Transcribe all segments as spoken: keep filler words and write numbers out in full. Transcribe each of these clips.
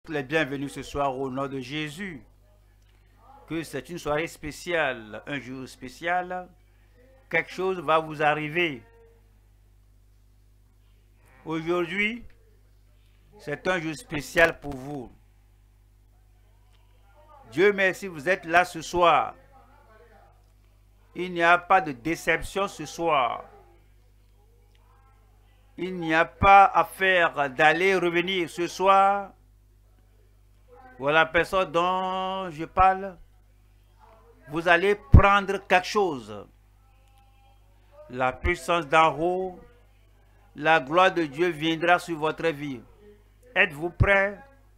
les bienvenus ce soir au nom de Jésus. Que c'est une soirée spéciale, un jour spécial. Quelque chose va vous arriver. Aujourd'hui, c'est un jour spécial pour vous. Dieu merci, vous êtes là ce soir. Il n'y a pas de déception ce soir. Il n'y a pas affaire d'aller revenir ce soir. Voilà la personne dont je parle. Vous allez prendre quelque chose. La puissance d'en haut, la gloire de Dieu viendra sur votre vie. Êtes-vous prêts?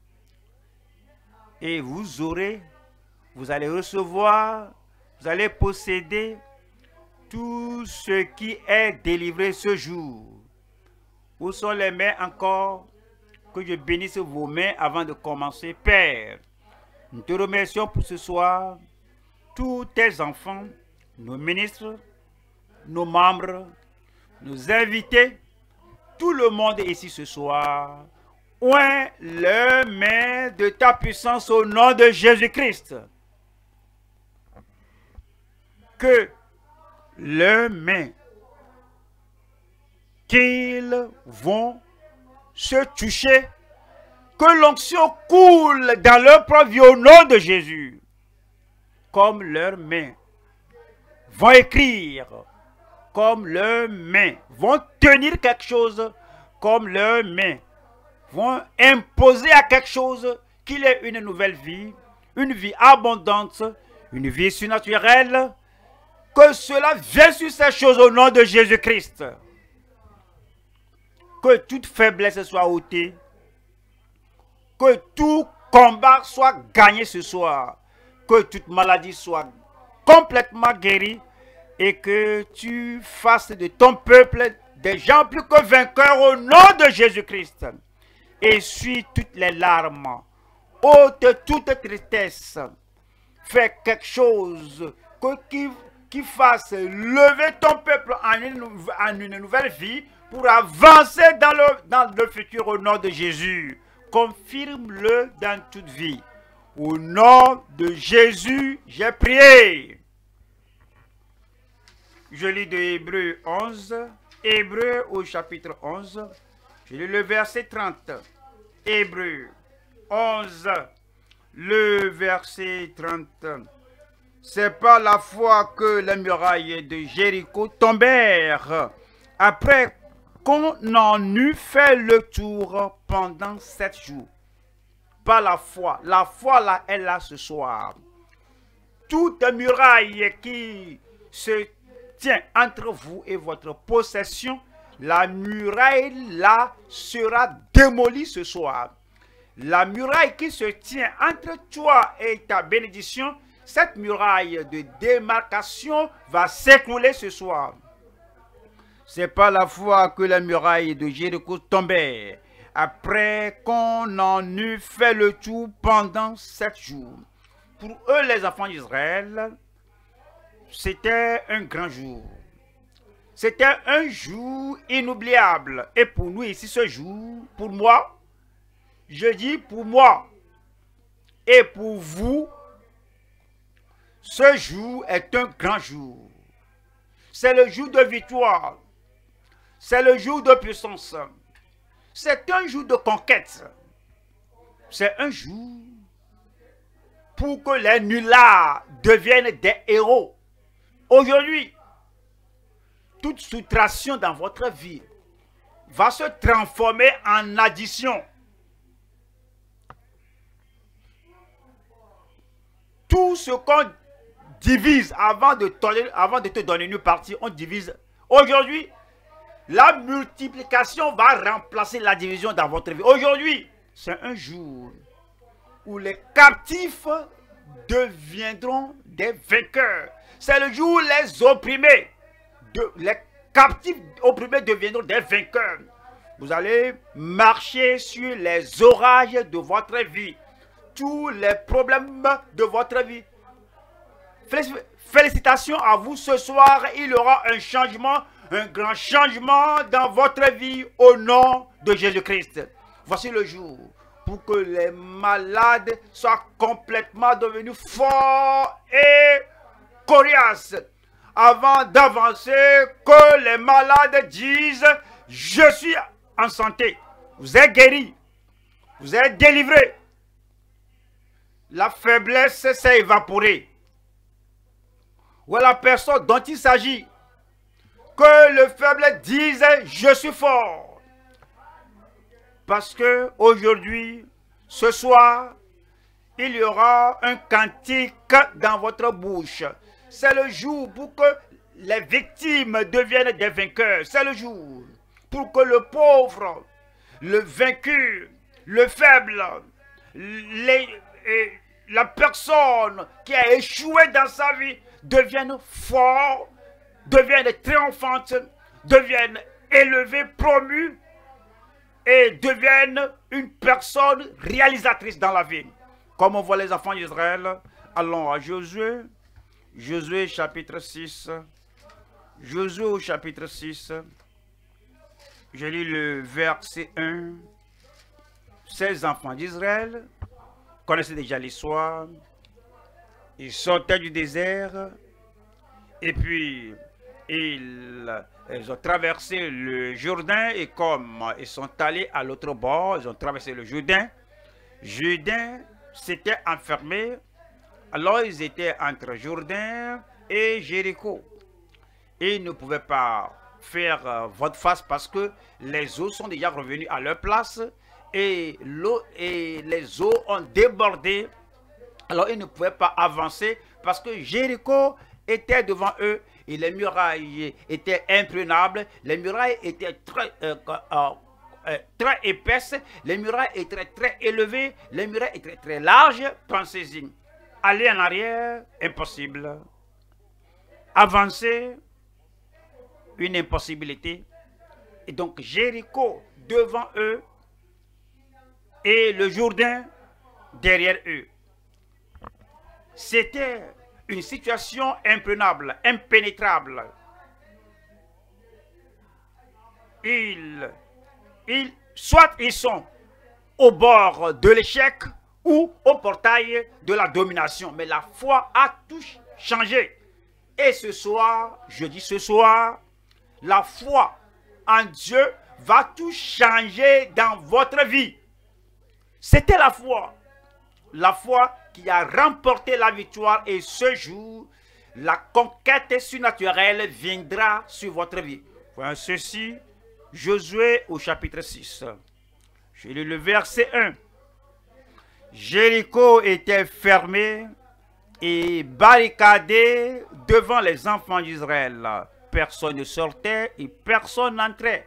Et vous aurez, vous allez recevoir, vous allez posséder tout ce qui est délivré ce jour. Où sont les mains encore? Que je bénisse vos mains avant de commencer. Père, nous te remercions pour ce soir. Tous tes enfants, nos ministres, nos membres, nos invités, tout le monde ici ce soir, oint leurs mains de ta puissance au nom de Jésus-Christ. Que leurs mains qu'ils vont se toucher, que l'onction coule dans leur propre vie au nom de Jésus. Comme leurs mains vont écrire, comme leurs mains vont tenir quelque chose, comme leurs mains vont imposer à quelque chose qu'il ait une nouvelle vie, une vie abondante, une vie surnaturelle, que cela vienne sur ces choses au nom de Jésus-Christ. Que toute faiblesse soit ôtée, que tout combat soit gagné ce soir, que toute maladie soit complètement guérie et que tu fasses de ton peuple des gens plus que vainqueurs au nom de Jésus-Christ. Essuie toutes les larmes, ôte toute tristesse, fais quelque chose que, qui, qui fasse lever ton peuple en une, en une nouvelle vie pour avancer dans le, dans le futur au nom de Jésus. Confirme-le dans toute vie. Au nom de Jésus, j'ai prié. Je lis de Hébreux onze. Hébreux au chapitre onze. Je lis le verset trente. Hébreux onze. Le verset trente. C'est par la foi que les murailles de Jéricho tombèrent. Après qu'on en eut fait le tour pendant sept jours. Par la foi. La foi là est là ce soir. Toute muraille qui se tient entre vous et votre possession, la muraille là sera démolie ce soir. La muraille qui se tient entre toi et ta bénédiction, cette muraille de démarcation va s'écrouler ce soir. C'est par la foi que la muraille de Jéricho tombait, après qu'on en eut fait le tour pendant sept jours. Pour eux, les enfants d'Israël, c'était un grand jour. C'était un jour inoubliable. Et pour nous ici, ce jour, pour moi, je dis pour moi, et pour vous, ce jour est un grand jour. C'est le jour de victoire. C'est le jour de puissance. C'est un jour de conquête. C'est un jour pour que les nullards deviennent des héros. Aujourd'hui, toute soustraction dans votre vie va se transformer en addition. Tout ce qu'on divise avant de, avant de te donner une partie, on divise. Aujourd'hui, la multiplication va remplacer la division dans votre vie. Aujourd'hui, c'est un jour où les captifs deviendront des vainqueurs. C'est le jour où les opprimés, de, les captifs opprimés deviendront des vainqueurs. Vous allez marcher sur les orages de votre vie. Tous les problèmes de votre vie. Félicitations à vous ce soir. Il y aura un changement, un grand changement dans votre vie au nom de Jésus-Christ. Voici le jour pour que les malades soient complètement devenus forts et coriaces. Avant d'avancer, que les malades disent « Je suis en santé ». Vous êtes guéri. Vous êtes délivré. La faiblesse s'est évaporée. Ou la personne dont il s'agit, que le faible dise « Je suis fort ». Parce que aujourd'hui, ce soir, il y aura un cantique dans votre bouche. C'est le jour pour que les victimes deviennent des vainqueurs. C'est le jour pour que le pauvre, le vaincu, le faible, les, la personne qui a échoué dans sa vie devienne fort, devienne triomphante, devienne élevée, promue et devienne une personne réalisatrice dans la vie. Comme on voit les enfants d'Israël, allons à Josué, Josué chapitre six, Josué au chapitre six, je lis le verset un. Ces enfants d'Israël connaissaient déjà l'histoire. Ils sortaient du désert et puis ils, ils ont traversé le Jourdain et comme ils sont allés à l'autre bord, ils ont traversé le Jourdain. Jourdain s'était enfermé, alors ils étaient entre Jourdain et Jéricho. Et ils ne pouvaient pas faire euh, votre face parce que les eaux sont déjà revenues à leur place et l'eau et les eaux ont débordé. Alors ils ne pouvaient pas avancer parce que Jéricho était devant eux et les murailles étaient imprenables, les murailles étaient très, euh, euh, euh, très épaisses, les murailles étaient très élevées, les murailles étaient très larges. Pensez-y, aller en arrière, impossible. Avancer, une impossibilité. Et donc Jéricho devant eux et le Jourdain derrière eux. C'était une situation imprenable, impénétrable. Ils, ils, soit ils sont au bord de l'échec ou au portail de la domination. Mais la foi a tout changé. Et ce soir, je dis ce soir, la foi en Dieu va tout changer dans votre vie. C'était la foi. La foi qui a remporté la victoire et ce jour, la conquête surnaturelle viendra sur votre vie. Voilà ceci, Josué au chapitre six. Je lis le verset un. Jéricho était fermé et barricadé devant les enfants d'Israël. Personne ne sortait et personne n'entrait.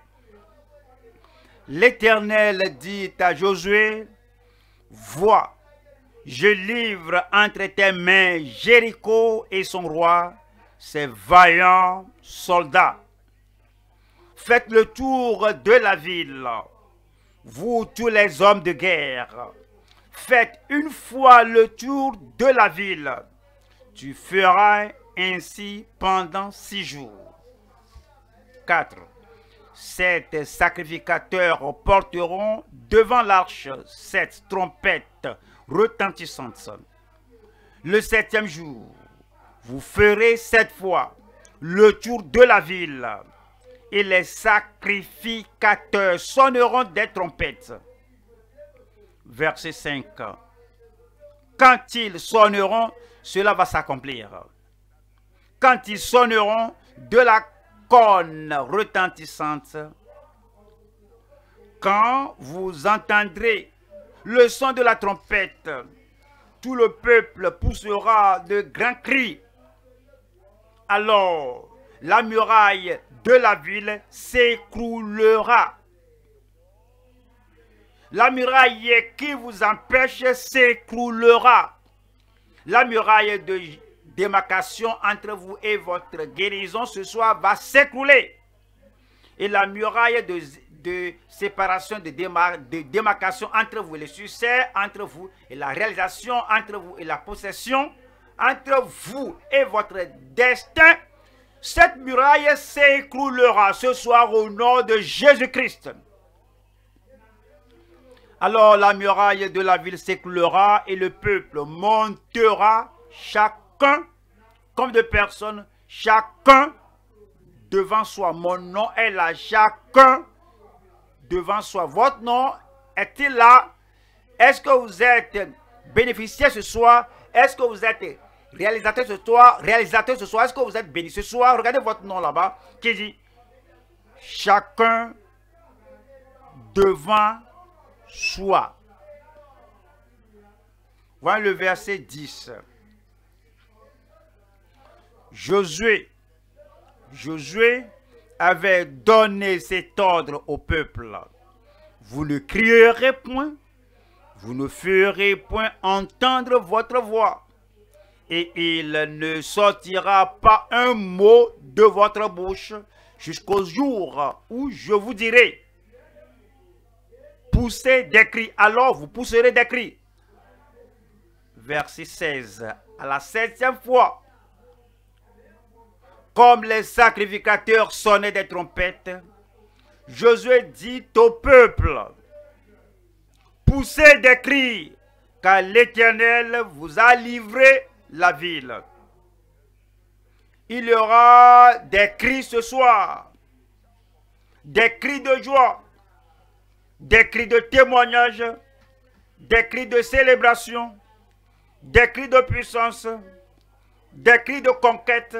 L'Éternel dit à Josué, vois, je livre entre tes mains Jéricho et son roi, ses vaillants soldats. Faites le tour de la ville, vous tous les hommes de guerre. Faites une fois le tour de la ville. Tu feras ainsi pendant six jours. quatre. Sept sacrificateurs porteront devant l'arche sept trompettes retentissantes. Le septième jour, vous ferez sept fois le tour de la ville et les sacrificateurs sonneront des trompettes. Verset cinq. Quand ils sonneront, cela va s'accomplir. Quand ils sonneront de la corne retentissante, quand vous entendrez le son de la trompette, tout le peuple poussera de grands cris. Alors, la muraille de la ville s'écroulera. La muraille qui vous empêche s'écroulera. La muraille de démarcation entre vous et votre guérison ce soir va s'écrouler. Et la muraille de, de séparation, de, démar de démarcation entre vous et le succès, entre vous et la réalisation, entre vous et la possession, entre vous et votre destin, cette muraille s'écroulera ce soir au nom de Jésus-Christ. Alors la muraille de la ville s'écroulera et le peuple montera, chacun, comme de personnes, chacun devant soi. Mon nom est là, chacun devant soi. Votre nom est-il là? Est-ce que vous êtes bénéficiaire ce soir? Est-ce que vous êtes réalisateur ce soir? Réalisateur ce soir? Est-ce que vous êtes béni ce soir? Regardez votre nom là-bas qui dit chacun devant soi. Voilà le verset dix. Josué, Josué avait donné cet ordre au peuple. Vous ne crierez point, vous ne ferez point entendre votre voix, et il ne sortira pas un mot de votre bouche jusqu'au jour où je vous dirai, poussez des cris, alors vous pousserez des cris. Verset seize, à la septième fois, comme les sacrificateurs sonnaient des trompettes, Josué dit au peuple, poussez des cris, car l'Éternel vous a livré la ville. Il y aura des cris ce soir, des cris de joie, des cris de témoignage, des cris de célébration, des cris de puissance, des cris de conquête.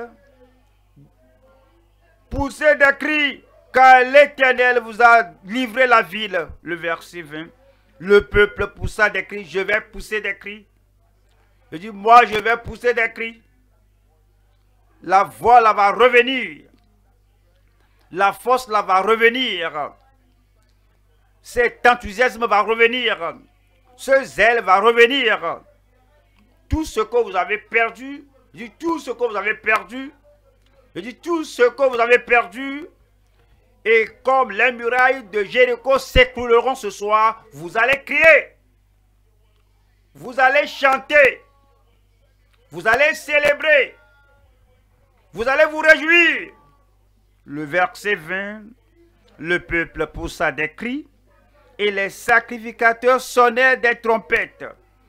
Poussez des cris, car l'Éternel vous a livré la ville. Le verset vingt. Le peuple poussa des cris. Je vais pousser des cris. Je dis, moi, je vais pousser des cris. La voix là va revenir. La force là va revenir. Cet enthousiasme va revenir. Ce zèle va revenir. Tout ce que vous avez perdu, je dis tout ce que vous avez perdu, je dis tout ce que vous avez perdu, et comme les murailles de Jéricho s'écrouleront ce soir, vous allez crier, vous allez chanter, vous allez célébrer, vous allez vous réjouir. Le verset vingt, le peuple poussa des cris, et les sacrificateurs sonnaient des trompettes.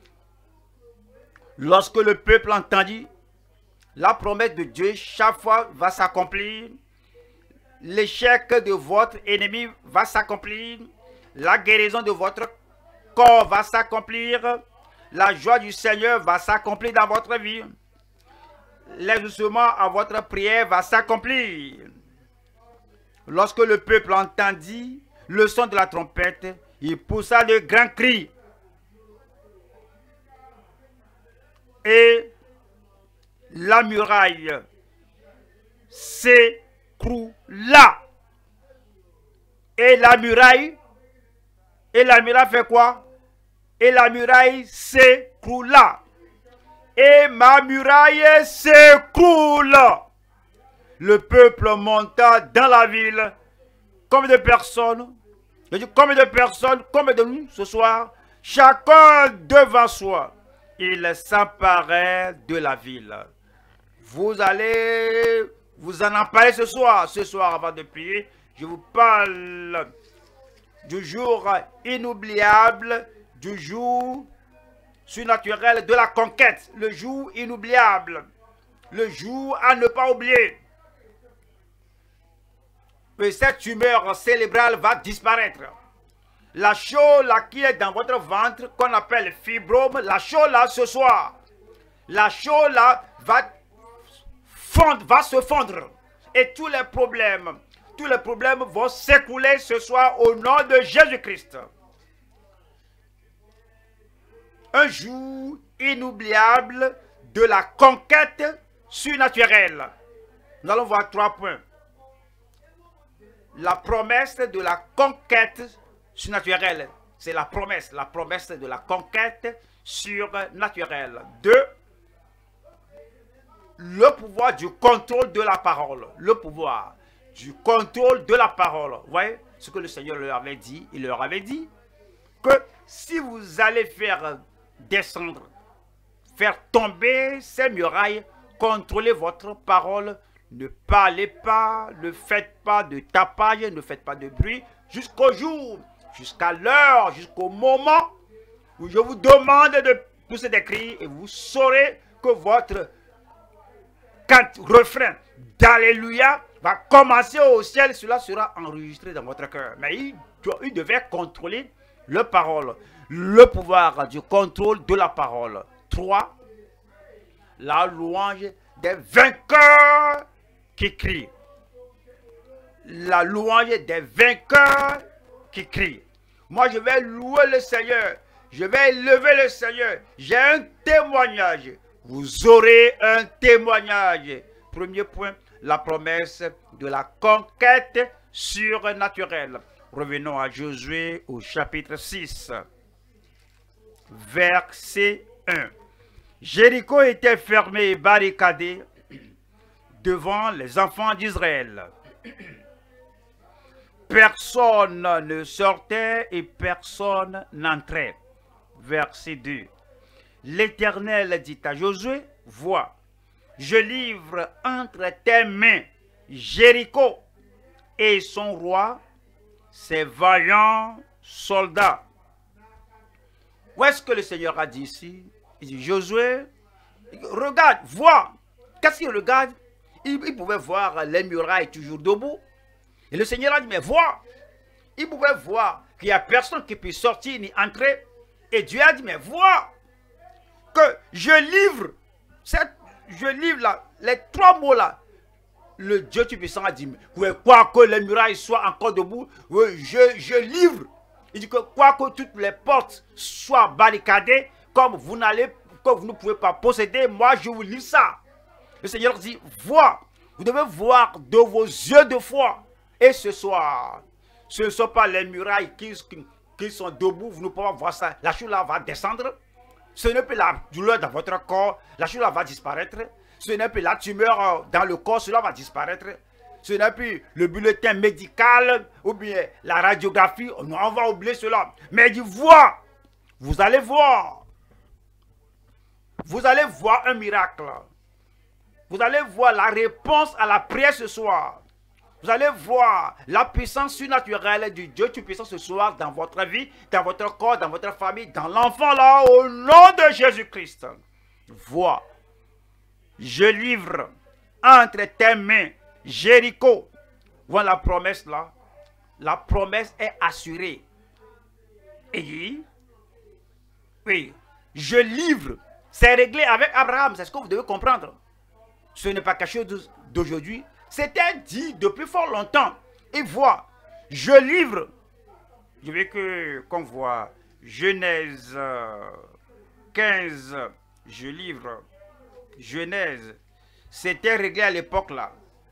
Lorsque le peuple entendit, la promesse de Dieu chaque fois va s'accomplir. L'échec de votre ennemi va s'accomplir. La guérison de votre corps va s'accomplir. La joie du Seigneur va s'accomplir dans votre vie. L'exaucement à votre prière va s'accomplir. Lorsque le peuple entendit le son de la trompette, il poussa de grands cris. Et la muraille s'écroula. Et la muraille, et la muraille fait quoi? Et la muraille s'écroula. Et ma muraille s'écroule. Le peuple monta dans la ville. Combien de personnes? Je dis combien de personnes? Combien de nous ce soir? Chacun devant soi. Il s'emparait de la ville. Vous allez vous en emparer ce soir. Ce soir, avant de prier, je vous parle du jour inoubliable, du jour surnaturel de la conquête. Le jour inoubliable. Le jour à ne pas oublier. Et cette tumeur cérébrale va disparaître. La chose là qui est dans votre ventre, qu'on appelle fibrome, la chose là ce soir, la chose là va, fondre, va se fondre. Et tous les problèmes, tous les problèmes vont s'écouler ce soir au nom de Jésus-Christ. Un jour inoubliable de la conquête surnaturelle. Nous allons voir trois points. La promesse de la conquête surnaturelle. C'est la promesse, la promesse de la conquête surnaturelle. Deux, le pouvoir du contrôle de la parole. Le pouvoir du contrôle de la parole. Vous voyez ce que le Seigneur leur avait dit? Il leur avait dit que si vous allez faire descendre, faire tomber ces murailles, contrôlez votre parole. Ne parlez pas, ne faites pas de tapage, ne faites pas de bruit, jusqu'au jour, jusqu'à l'heure, jusqu'au moment où je vous demande de pousser des cris et vous saurez que votre refrain d'Alléluia va commencer au ciel. Cela sera enregistré dans votre cœur. Mais il, doit, il devait contrôler la parole, le pouvoir du contrôle de la parole. trois. La louange des vainqueurs qui crient. La louange des vainqueurs qui crient. Moi, je vais louer le Seigneur. Je vais élever le Seigneur. J'ai un témoignage. Vous aurez un témoignage. Premier point, la promesse de la conquête surnaturelle. Revenons à Josué au chapitre six, verset un. Jéricho était fermé et barricadé devant les enfants d'Israël. Personne ne sortait et personne n'entrait. Verset deux. L'Éternel dit à Josué, vois, je livre entre tes mains Jéricho et son roi, ses vaillants soldats. Où est-ce que le Seigneur a dit ici? Il dit, Josué, regarde, vois. Qu'est-ce qu'il regarde? il, il pouvait voir les murailles toujours debout. Et le Seigneur a dit, mais vois. Il pouvait voir qu'il n'y a personne qui puisse sortir ni entrer. Et Dieu a dit, mais vois que je livre, cette, je livre là, les trois mots là. Le Dieu Tout-Puissant a dit, mais quoi que les murailles soient encore debout, je, je livre. Il dit que quoi que toutes les portes soient barricadées, comme vous n'allez, comme vous ne pouvez pas posséder, moi je vous livre ça. Le Seigneur dit, vois, vous devez voir de vos yeux de foi. Et ce soir, ce ne sont pas les murailles qui, qui, qui sont debout, vous ne pouvez pas voir ça. La chose là va descendre. Ce n'est plus la douleur dans votre corps, la chose là va disparaître. Ce n'est plus la tumeur dans le corps, cela va disparaître. Ce n'est plus le bulletin médical ou bien la radiographie, on va oublier cela. Mais il dit, vois, vous allez voir. Vous allez voir un miracle. Vous allez voir la réponse à la prière ce soir. Vous allez voir la puissance surnaturelle du Dieu Tout-Puissant ce soir dans votre vie, dans votre corps, dans votre famille, dans l'enfant là, au nom de Jésus-Christ. Vois, je livre entre tes mains Jéricho. Voilà la promesse là. La promesse est assurée. Et dit, oui, je livre. C'est réglé avec Abraham, c'est ce que vous devez comprendre. Ce n'est pas quelque chose d'aujourd'hui. C'était dit depuis fort longtemps. Et voilà, je livre. Je veux que qu'on voit Genèse quinze, je livre. Genèse, c'était réglé à l'époque là.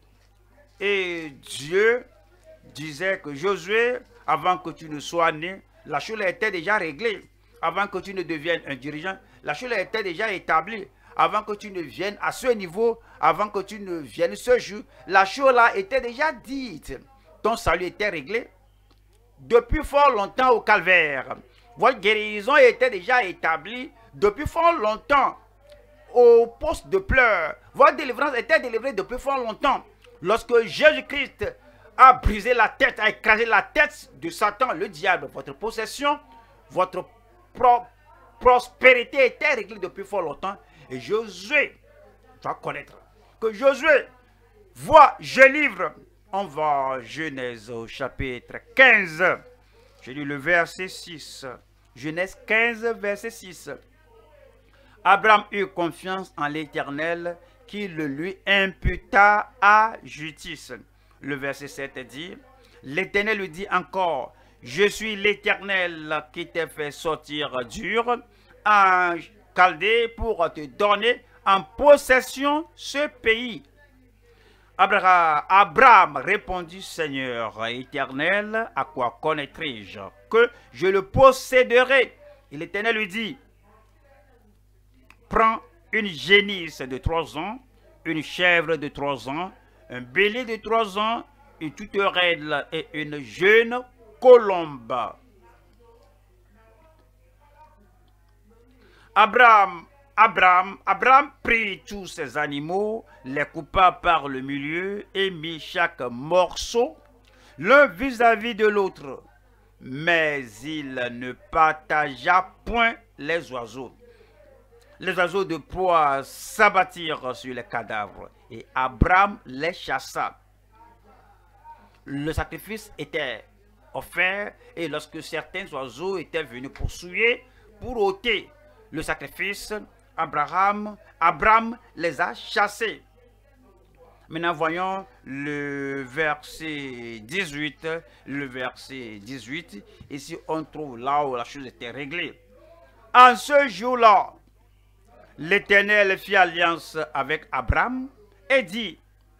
Et Dieu disait que Josué, avant que tu ne sois né, la chose était déjà réglée. Avant que tu ne deviennes un dirigeant, la chose était déjà établie. Avant que tu ne viennes à ce niveau, avant que tu ne viennes ce jour, la chose là était déjà dite. Ton salut était réglé depuis fort longtemps au calvaire. Votre guérison était déjà établie depuis fort longtemps au poste de pleurs. Votre délivrance était délivrée depuis fort longtemps. Lorsque Jésus-Christ a brisé la tête, a écrasé la tête de Satan, le diable, votre possession, votre pro prospérité était réglée depuis fort longtemps. Et Josué va connaître que Josué voit, je livre. On va Genèse au chapitre quinze. Je lis le verset six. Genèse quinze, verset six. Abraham eut confiance en l'Éternel qui le lui imputa à justice. Le verset sept dit, l'Éternel lui dit encore, je suis l'Éternel qui t'a fait sortir d'Ur en Chaldée pour te donner en possession ce pays. Abraham, Abraham répondit, Seigneur éternel, à quoi connaîtrai-je que je le posséderai? Et l'Éternel lui dit, prends une génisse de trois ans, une chèvre de trois ans, un bélier de trois ans, une toute règle et une jeune colombe. Abraham, Abraham, Abraham prit tous ces animaux, les coupa par le milieu et mit chaque morceau l'un vis-à-vis de l'autre. mais il ne partagea point les oiseaux. Les oiseaux de proie s'abattirent sur les cadavres, et Abraham les chassa. Le sacrifice était offert, et lorsque certains oiseaux étaient venus pour souiller, pour ôter le sacrifice, Abraham, Abraham les a chassés. Maintenant, voyons le verset dix-huit. Le verset dix-huit. Ici, on trouve là où la chose était réglée. En ce jour-là, l'Éternel fit alliance avec Abraham et dit: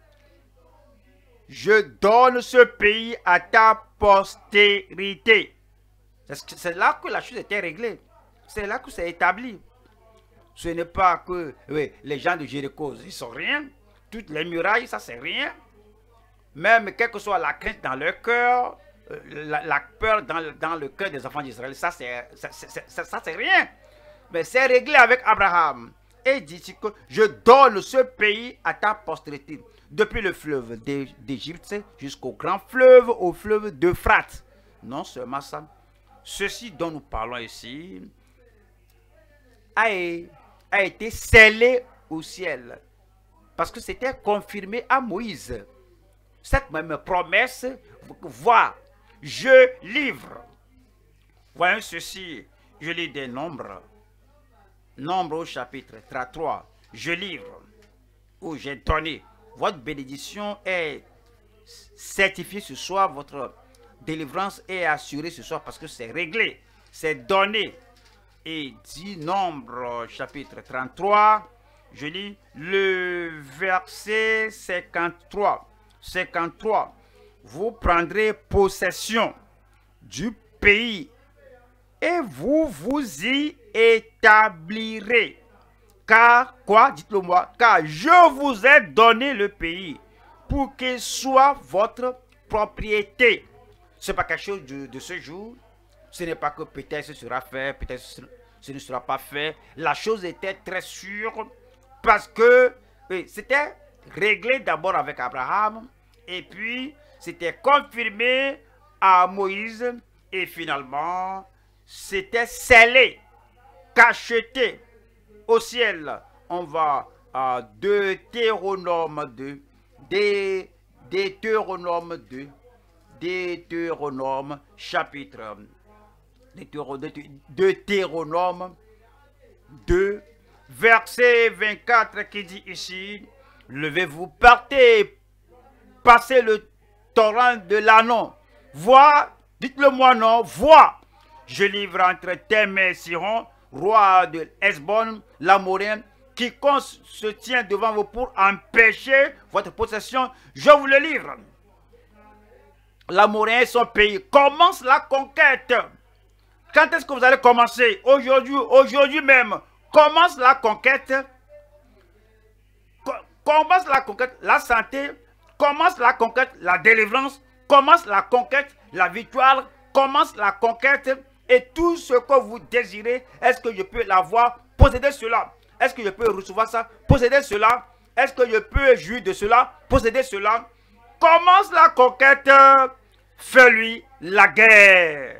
je donne ce pays à ta postérité. C'est là que la chose était réglée. C'est là que c'est établi. Ce n'est pas que oui, les gens de Jéricho, ils ne sont rien. Toutes les murailles, ça c'est rien. Même quelle que soit la crainte dans leur cœur, la, la peur dans, dans le cœur des enfants d'Israël, ça c'est ça, ça, ça, c'est rien. Mais c'est réglé avec Abraham. Et dit que je donne ce pays à ta postérité. Depuis le fleuve d'Égypte jusqu'au grand fleuve, au fleuve d'Euphrate. Non seulement ça. Ceci dont nous parlons ici a, a été scellé au ciel. Parce que c'était confirmé à Moïse. Cette même promesse, vois, je livre. Voyons ceci, je lis des nombres. Nombre au chapitre trente-trois, je livre, où j'ai donné. Votre bénédiction est certifiée ce soir, votre délivrance est assurée ce soir parce que c'est réglé, c'est donné. Et dit Nombre chapitre trente-trois, je lis le verset cinquante-trois. cinquante-trois. Vous prendrez possession du pays et vous vous y établirez. Car, quoi, dites-le moi, car je vous ai donné le pays pour qu'il soit votre propriété. Ce n'est pas quelque chose de, de ce jour. Ce n'est pas que peut-être ce sera fait, peut-être ce, ce ne sera pas fait. La chose était très sûre parce que oui, c'était réglé d'abord avec Abraham et puis c'était confirmé à Moïse et finalement c'était scellé, cacheté au ciel. On va à Deutéronome deux, Dé, Deutéronome deux, Deutéronome chapitre, Deutéronome deux, verset vingt-quatre qui dit ici, levez-vous, partez, passez le torrent de l'Arnon. Vois, dites-le moi non, vois, je livre entre tes mains Sihon, roi de Hesbon, l'Amoréen, quiconque se tient devant vous pour empêcher votre possession, je vous le livre. L'Amoréen et son pays commence la conquête. Quand est-ce que vous allez commencer? Aujourd'hui, aujourd'hui même, commence la conquête. Commence la conquête, la santé, commence la conquête, la délivrance, commence la conquête, la victoire, commence la conquête. Et tout ce que vous désirez, est-ce que je peux l'avoir? Posséder cela. Est-ce que je peux recevoir ça? Posséder cela. Est-ce que je peux jouir de cela? Posséder cela. Commence la conquête. Fais-lui la guerre.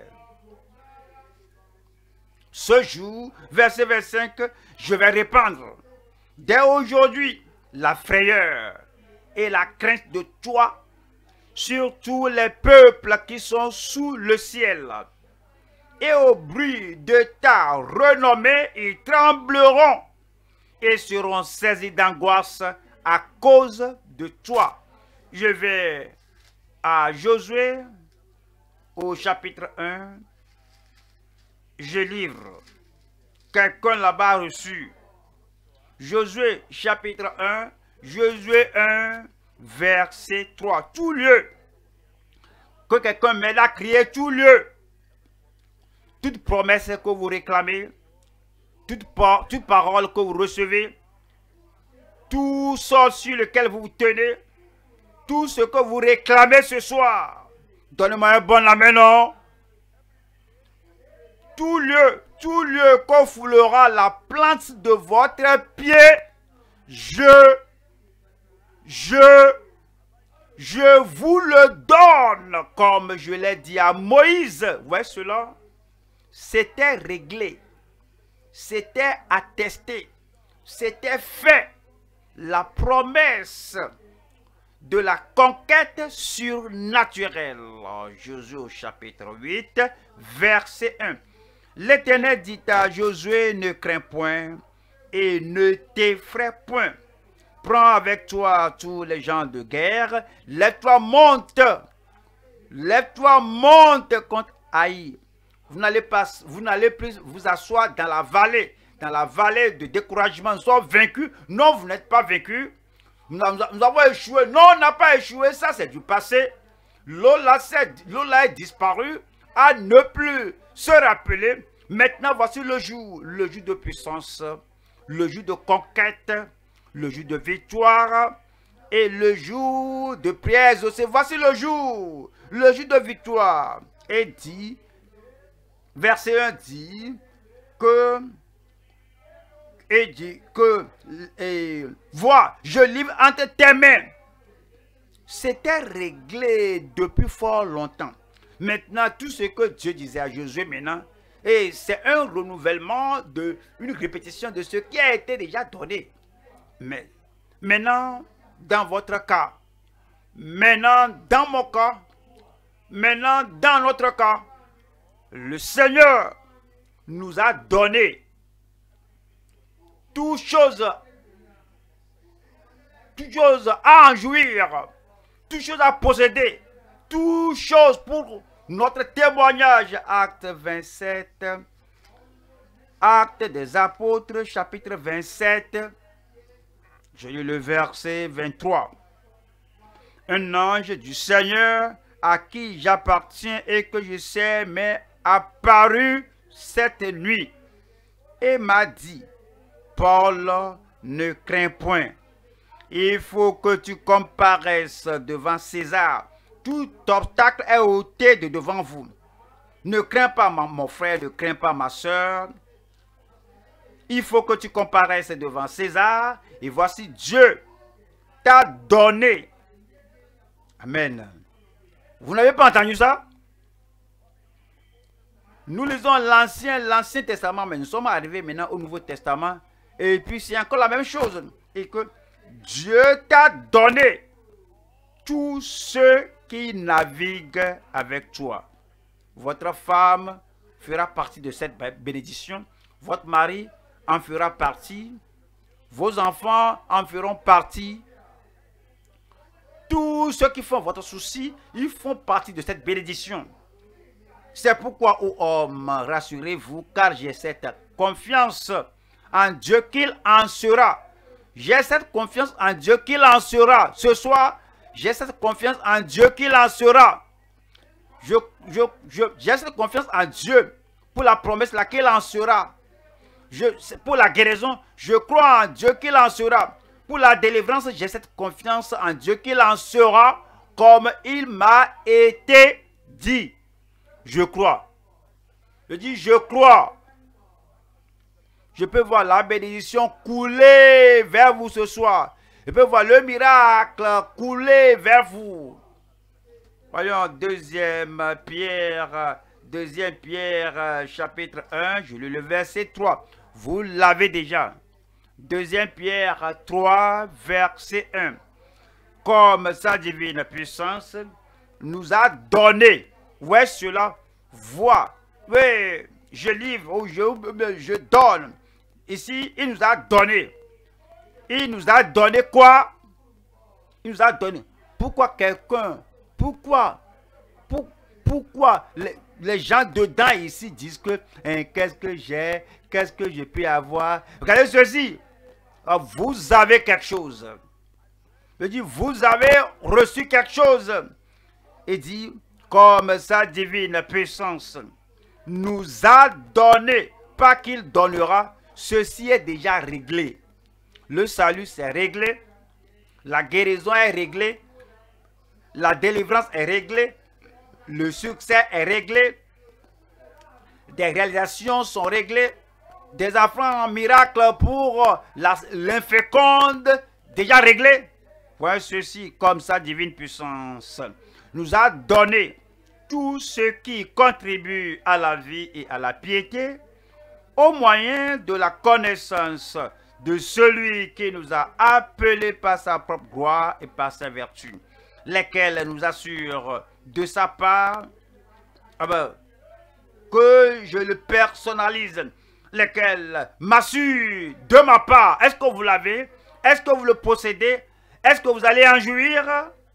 Ce jour, verset vingt-cinq, je vais répandre dès aujourd'hui la frayeur et la crainte de toi sur tous les peuples qui sont sous le ciel. Et au bruit de ta renommée, ils trembleront et seront saisis d'angoisse à cause de toi. Je vais à Josué au chapitre un. Je livre. Quelqu'un là-bas a reçu. Josué chapitre un. Josué un, verset trois. Tout lieu. Que quelqu'un m'aide à crier tout lieu. Toute promesse que vous réclamez, toute, par, toute parole que vous recevez, tout sort sur lequel vous vous tenez, tout ce que vous réclamez ce soir, donnez-moi un bon amen, non? Tout lieu, tout lieu qu'on foulera la plante de votre pied, je, je, je vous le donne, comme je l'ai dit à Moïse. Vous voyez cela? C'était réglé, c'était attesté, c'était fait. La promesse de la conquête surnaturelle. Josué au chapitre huit, verset un. L'Éternel dit à Josué, ne crains point et ne t'effraie point. Prends avec toi tous les gens de guerre, lève-toi, monte, lève-toi, monte contre Haï. Vous n'allez pas, vous n'allez plus vous asseoir dans la vallée, dans la vallée de découragement. Nous sommes vaincus. Non, vous n'êtes pas vaincus. Nous, nous avons échoué. Non, on n'a pas échoué. Ça, c'est du passé. L'eau là, là est disparue. À ne plus se rappeler. Maintenant, voici le jour. Le jour de puissance. Le jour de conquête. Le jour de victoire. Et le jour de prière exaucée. Voici le jour. Le jour de victoire. Et dit, verset un dit que... Et dit que, et, vois, je livre entre tes mains. C'était réglé depuis fort longtemps. Maintenant, tout ce que Dieu disait à Josué maintenant, et c'est un renouvellement, de, une répétition de ce qui a été déjà donné. Mais maintenant, dans votre cas, maintenant, dans mon cas, maintenant, dans notre cas, le Seigneur nous a donné toute chose, toute chose à en jouir, toute chose à posséder, toute chose pour notre témoignage. Acte vingt-sept, Acte des Apôtres, chapitre vingt-sept, je lis le verset vingt-trois. Un ange du Seigneur à qui j'appartiens et que je sais m'est apparu cette nuit et m'a dit, Paul, ne crains point. Il faut que tu comparaisses devant César. Tout obstacle est ôté de devant vous. Ne crains pas mon frère, ne crains pas ma soeur. Il faut que tu comparaisses devant César. Et voici Dieu t'a donné. Amen. Vous n'avez pas entendu ça? Nous lisons l'Ancien, l'Ancien Testament, mais nous sommes arrivés maintenant au Nouveau Testament. Et puis c'est encore la même chose. Et que Dieu t'a donné tous ceux qui naviguent avec toi. Votre femme fera partie de cette bénédiction. Votre mari en fera partie. Vos enfants en feront partie. Tous ceux qui font votre souci, ils font partie de cette bénédiction. C'est pourquoi, ô homme, rassurez-vous, car j'ai cette confiance en Dieu qu'il en sera. J'ai cette confiance en Dieu qu'il en sera. Ce soir, j'ai cette confiance en Dieu qu'il en sera. Je, je, je, j'ai cette confiance en Dieu pour la promesse laquelle en sera. Je, pour la guérison, je crois en Dieu qu'il en sera. Pour la délivrance, j'ai cette confiance en Dieu qu'il en sera comme il m'a été dit. Je crois. Je dis je crois. Je peux voir la bénédiction couler vers vous ce soir. Je peux voir le miracle couler vers vous. Voyons, deuxième Pierre, deuxième Pierre, chapitre un, je lis le verset trois. Vous l'avez déjà. deuxième Pierre trois, verset un. Comme sa divine puissance nous a donné. Ouais, cela, vois. Oui, je livre ou je, je donne. Ici, il nous a donné. Il nous a donné quoi? Il nous a donné. Pourquoi quelqu'un, pourquoi, pour, pourquoi les, les gens dedans ici disent que hein, qu'est-ce que j'ai, qu'est-ce que je peux avoir? Regardez ceci. Vous avez quelque chose. Je dis, vous avez reçu quelque chose. Il dit, comme sa divine puissance nous a donné, pas qu'il donnera, ceci est déjà réglé. Le salut c'est réglé, la guérison est réglée, la délivrance est réglée, le succès est réglé, des réalisations sont réglées, des enfants en miracle pour l'inféconde déjà réglé. Voyez ceci, comme sa divine puissance nous a donné tout ce qui contribue à la vie et à la piété au moyen de la connaissance de celui qui nous a appelés par sa propre gloire et par sa vertu, lesquels nous assurent de sa part, ah ben, que je le personnalise, lesquels m'assurent de ma part. Est-ce que vous l'avez? Est-ce que vous le possédez? Est-ce que vous allez en jouir?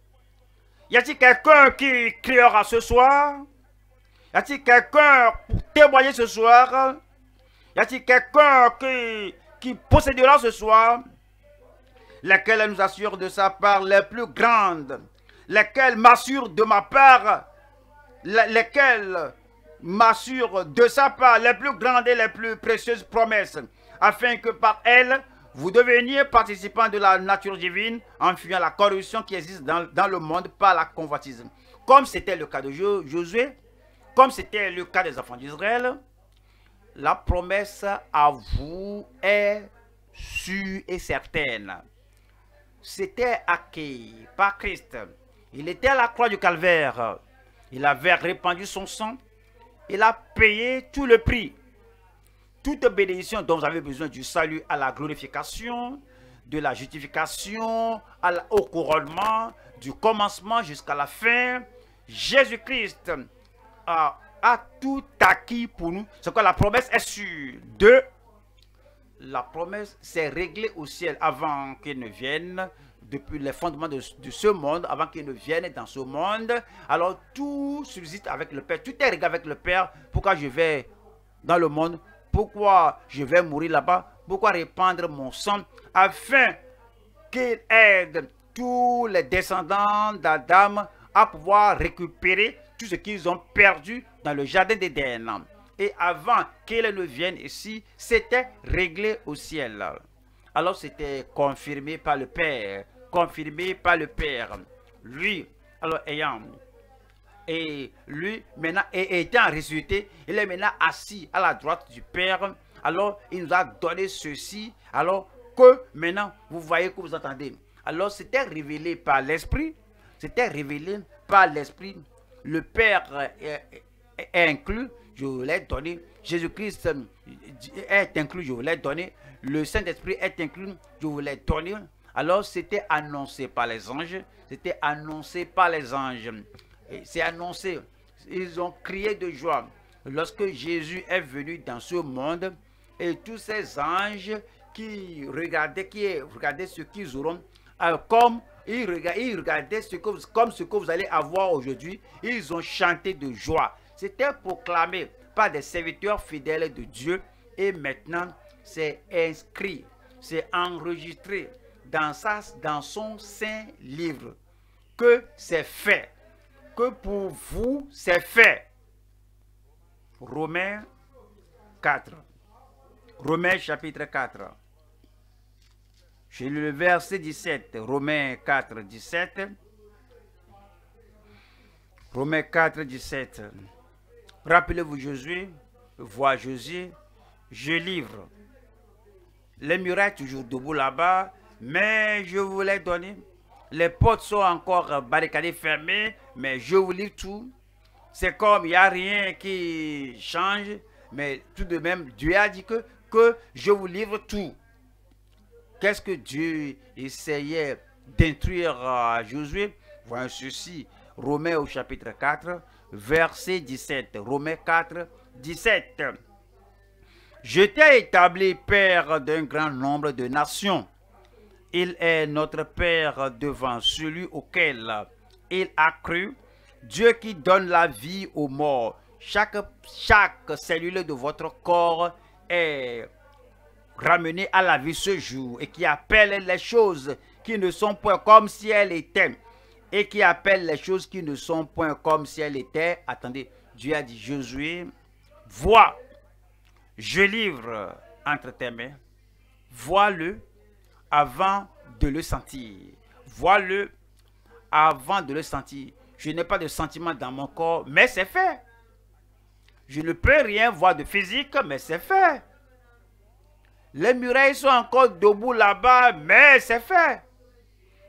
Y a-t-il quelqu'un qui criera ce soir? Y a-t-il quelqu'un pour témoigner ce soir? Y a-t-il quelqu'un qui, qui possédera ce soir? Lesquels nous assurent de sa part les plus grandes, lesquels m'assurent de ma part, lesquels m'assurent de sa part les plus grandes et les plus précieuses promesses, afin que par elles, vous deveniez participants de la nature divine en fuyant la corruption qui existe dans, dans le monde par la convoitise. Comme c'était le cas de Jo- Josué, comme c'était le cas des enfants d'Israël, la promesse à vous est sûre et certaine. C'était acquis par Christ. Il était à la croix du calvaire. Il avait répandu son sang. Il a payé tout le prix. Toute bénédiction dont vous avez besoin du salut à la glorification, de la justification, à la, au couronnement, du commencement jusqu'à la fin, Jésus-Christ a, a tout acquis pour nous. C'est quoi la promesse est sûre. Deux, la promesse s'est réglée au ciel avant qu'il ne vienne, depuis les fondements de, de ce monde, avant qu'il ne vienne dans ce monde. Alors tout subsiste avec le Père, tout est réglé avec le Père. Pourquoi je vais dans le monde? Pourquoi je vais mourir là-bas? Pourquoi répandre mon sang? Afin qu'il aide tous les descendants d'Adam à pouvoir récupérer tout ce qu'ils ont perdu dans le jardin d'Éden. Et avant qu'il ne vienne ici, c'était réglé au ciel. Alors c'était confirmé par le Père, confirmé par le Père. Lui, alors ayant... Et lui, maintenant, étant ressuscité, il est maintenant assis à la droite du Père. Alors, il nous a donné ceci. Alors que maintenant, vous voyez que vous entendez. Alors, c'était révélé par l'Esprit. C'était révélé par l'Esprit. Le Père est, est, est inclus, je vous l'ai donné. Jésus-Christ est inclus, je vous l'ai donné. Le Saint-Esprit est inclus, je vous l'ai donné. Alors, c'était annoncé par les anges. C'était annoncé par les anges. C'est annoncé, ils ont crié de joie lorsque Jésus est venu dans ce monde et tous ces anges qui regardaient, qui regardaient ce qu'ils auront, euh, comme ils regardaient, ils regardaient ce que, comme ce que vous allez avoir aujourd'hui, ils ont chanté de joie. C'était proclamé par des serviteurs fidèles de Dieu et maintenant c'est inscrit, c'est enregistré dans, sa, dans son saint livre que c'est fait. Que pour vous, c'est fait. Romains quatre. Romains chapitre quatre. J'ai lu le verset dix-sept. Romains quatre, dix-sept. Romains quatre, dix-sept. Rappelez-vous Jésus, vois Jésus, je livre. Les murailles toujours debout là-bas, mais je vous l'ai donné. Les portes sont encore barricadées, fermées, mais je vous livre tout. C'est comme il n'y a rien qui change, mais tout de même, Dieu a dit que, que je vous livre tout. Qu'est-ce que Dieu essayait d'instruire à Josué? Voyons ceci, Romains au chapitre quatre, verset dix-sept. Romains quatre, dix-sept. Je t'ai établi père d'un grand nombre de nations. Il est notre Père devant celui auquel il a cru, Dieu qui donne la vie aux morts. Chaque, chaque cellule de votre corps est ramenée à la vie ce jour et qui appelle les choses qui ne sont point comme si elles étaient. Et qui appelle les choses qui ne sont point comme si elles étaient. Attendez, Dieu a dit, Josué, vois, je livre entre tes mains, vois-le avant de le sentir. Vois-le avant de le sentir. Je n'ai pas de sentiment dans mon corps, mais c'est fait. Je ne peux rien voir de physique, mais c'est fait. Les murailles sont encore debout là-bas, mais c'est fait.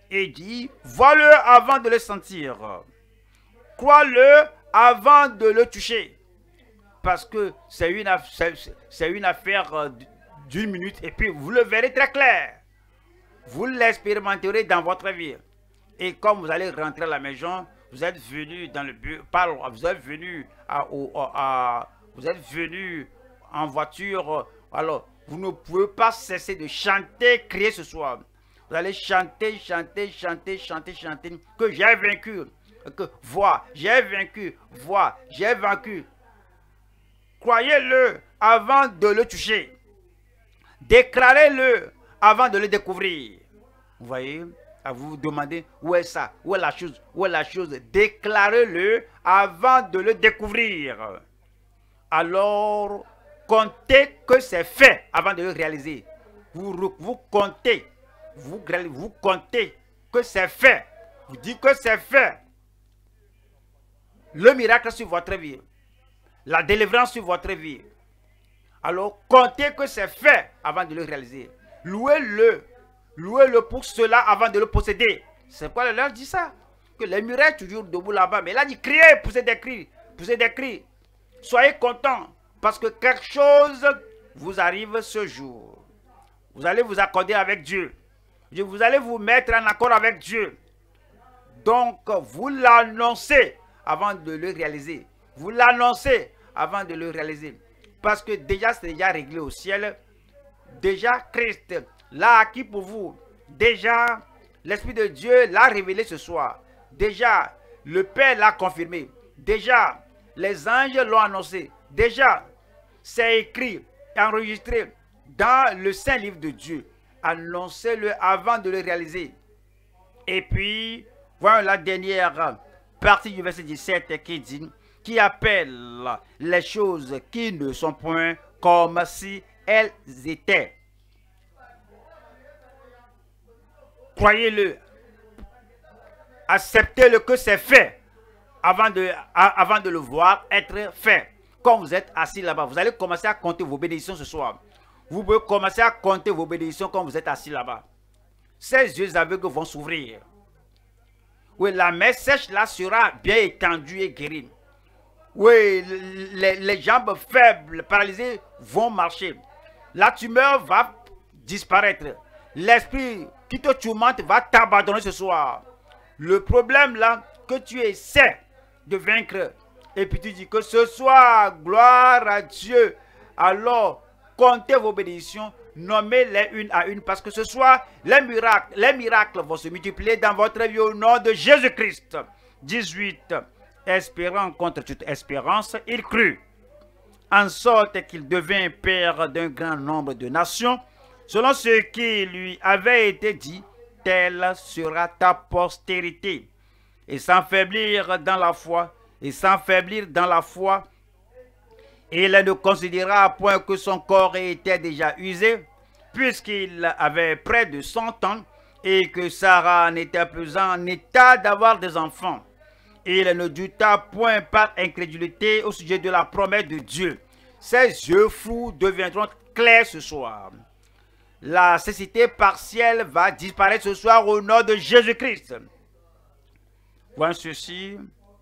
Et dit, vois-le avant de le sentir. Crois-le avant de le toucher. Parce que c'est une, une affaire d'une minute et puis vous le verrez très clair. Vous l'expérimenterez dans votre vie. Et comme vous allez rentrer à la maison, vous êtes venu dans le bureau, vous êtes venu à, à, vous êtes venu en voiture. Alors, vous ne pouvez pas cesser de chanter, crier ce soir. Vous allez chanter, chanter, chanter, chanter, chanter, que j'ai vaincu. Que vois, j'ai vaincu, vois, j'ai vaincu. Croyez-le avant de le toucher. Déclarez-le avant de le découvrir. Vous voyez, à vous vous demander où est ça, où est la chose, où est la chose. Déclarez-le avant de le découvrir. Alors, comptez que c'est fait avant de le réaliser. Vous, vous comptez, vous, vous comptez que c'est fait. Vous dites que c'est fait. Le miracle sur votre vie. La délivrance sur votre vie. Alors, comptez que c'est fait avant de le réaliser. Louez-le. Louez-le pour cela avant de le posséder. C'est pourquoi le Lord dit ça. Que les murailles toujours debout là-bas. Mais il a dit, criez, poussez des cris. Poussez des cris. Soyez contents. Parce que quelque chose vous arrive ce jour. Vous allez vous accorder avec Dieu. Vous allez vous mettre en accord avec Dieu. Donc, vous l'annoncez avant de le réaliser. Vous l'annoncez avant de le réaliser. Parce que déjà, c'est déjà réglé au ciel. Déjà, Christ l'a acquis pour vous. Déjà, l'Esprit de Dieu l'a révélé ce soir. Déjà, le Père l'a confirmé. Déjà, les anges l'ont annoncé. Déjà, c'est écrit et enregistré dans le Saint Livre de Dieu. Annoncez-le avant de le réaliser. Et puis, voyons la dernière partie du verset dix-sept qui dit, qui appelle les choses qui ne sont point comme si elles étaient. Croyez-le. Acceptez-le que c'est fait avant de, avant de le voir être fait. Quand vous êtes assis là-bas, vous allez commencer à compter vos bénédictions ce soir. Vous pouvez commencer à compter vos bénédictions quand vous êtes assis là-bas. Ces yeux aveugles vont s'ouvrir. Oui, la main sèche là sera bien étendue et guérie. Oui, les, les jambes faibles, paralysées vont marcher. La tumeur va disparaître. L'esprit qui te tourmente va t'abandonner ce soir. Le problème là, que tu essaies de vaincre. Et puis tu dis que ce soir, gloire à Dieu. Alors, comptez vos bénédictions, nommez-les une à une. Parce que ce soir, les miracles, les miracles vont se multiplier dans votre vie au nom de Jésus-Christ. dix-huit. Espérant contre toute espérance, il crut, en sorte qu'il devint père d'un grand nombre de nations, selon ce qui lui avait été dit, telle sera ta postérité. Et sans faiblir dans la foi, et sans faiblir dans la foi, il ne considéra à point que son corps était déjà usé, puisqu'il avait près de cent ans, et que Sarah n'était plus en état d'avoir des enfants. Il ne douta point par incrédulité au sujet de la promesse de Dieu. Ses yeux flous deviendront clairs ce soir. La cécité partielle va disparaître ce soir au nom de Jésus-Christ. Voyons ceci.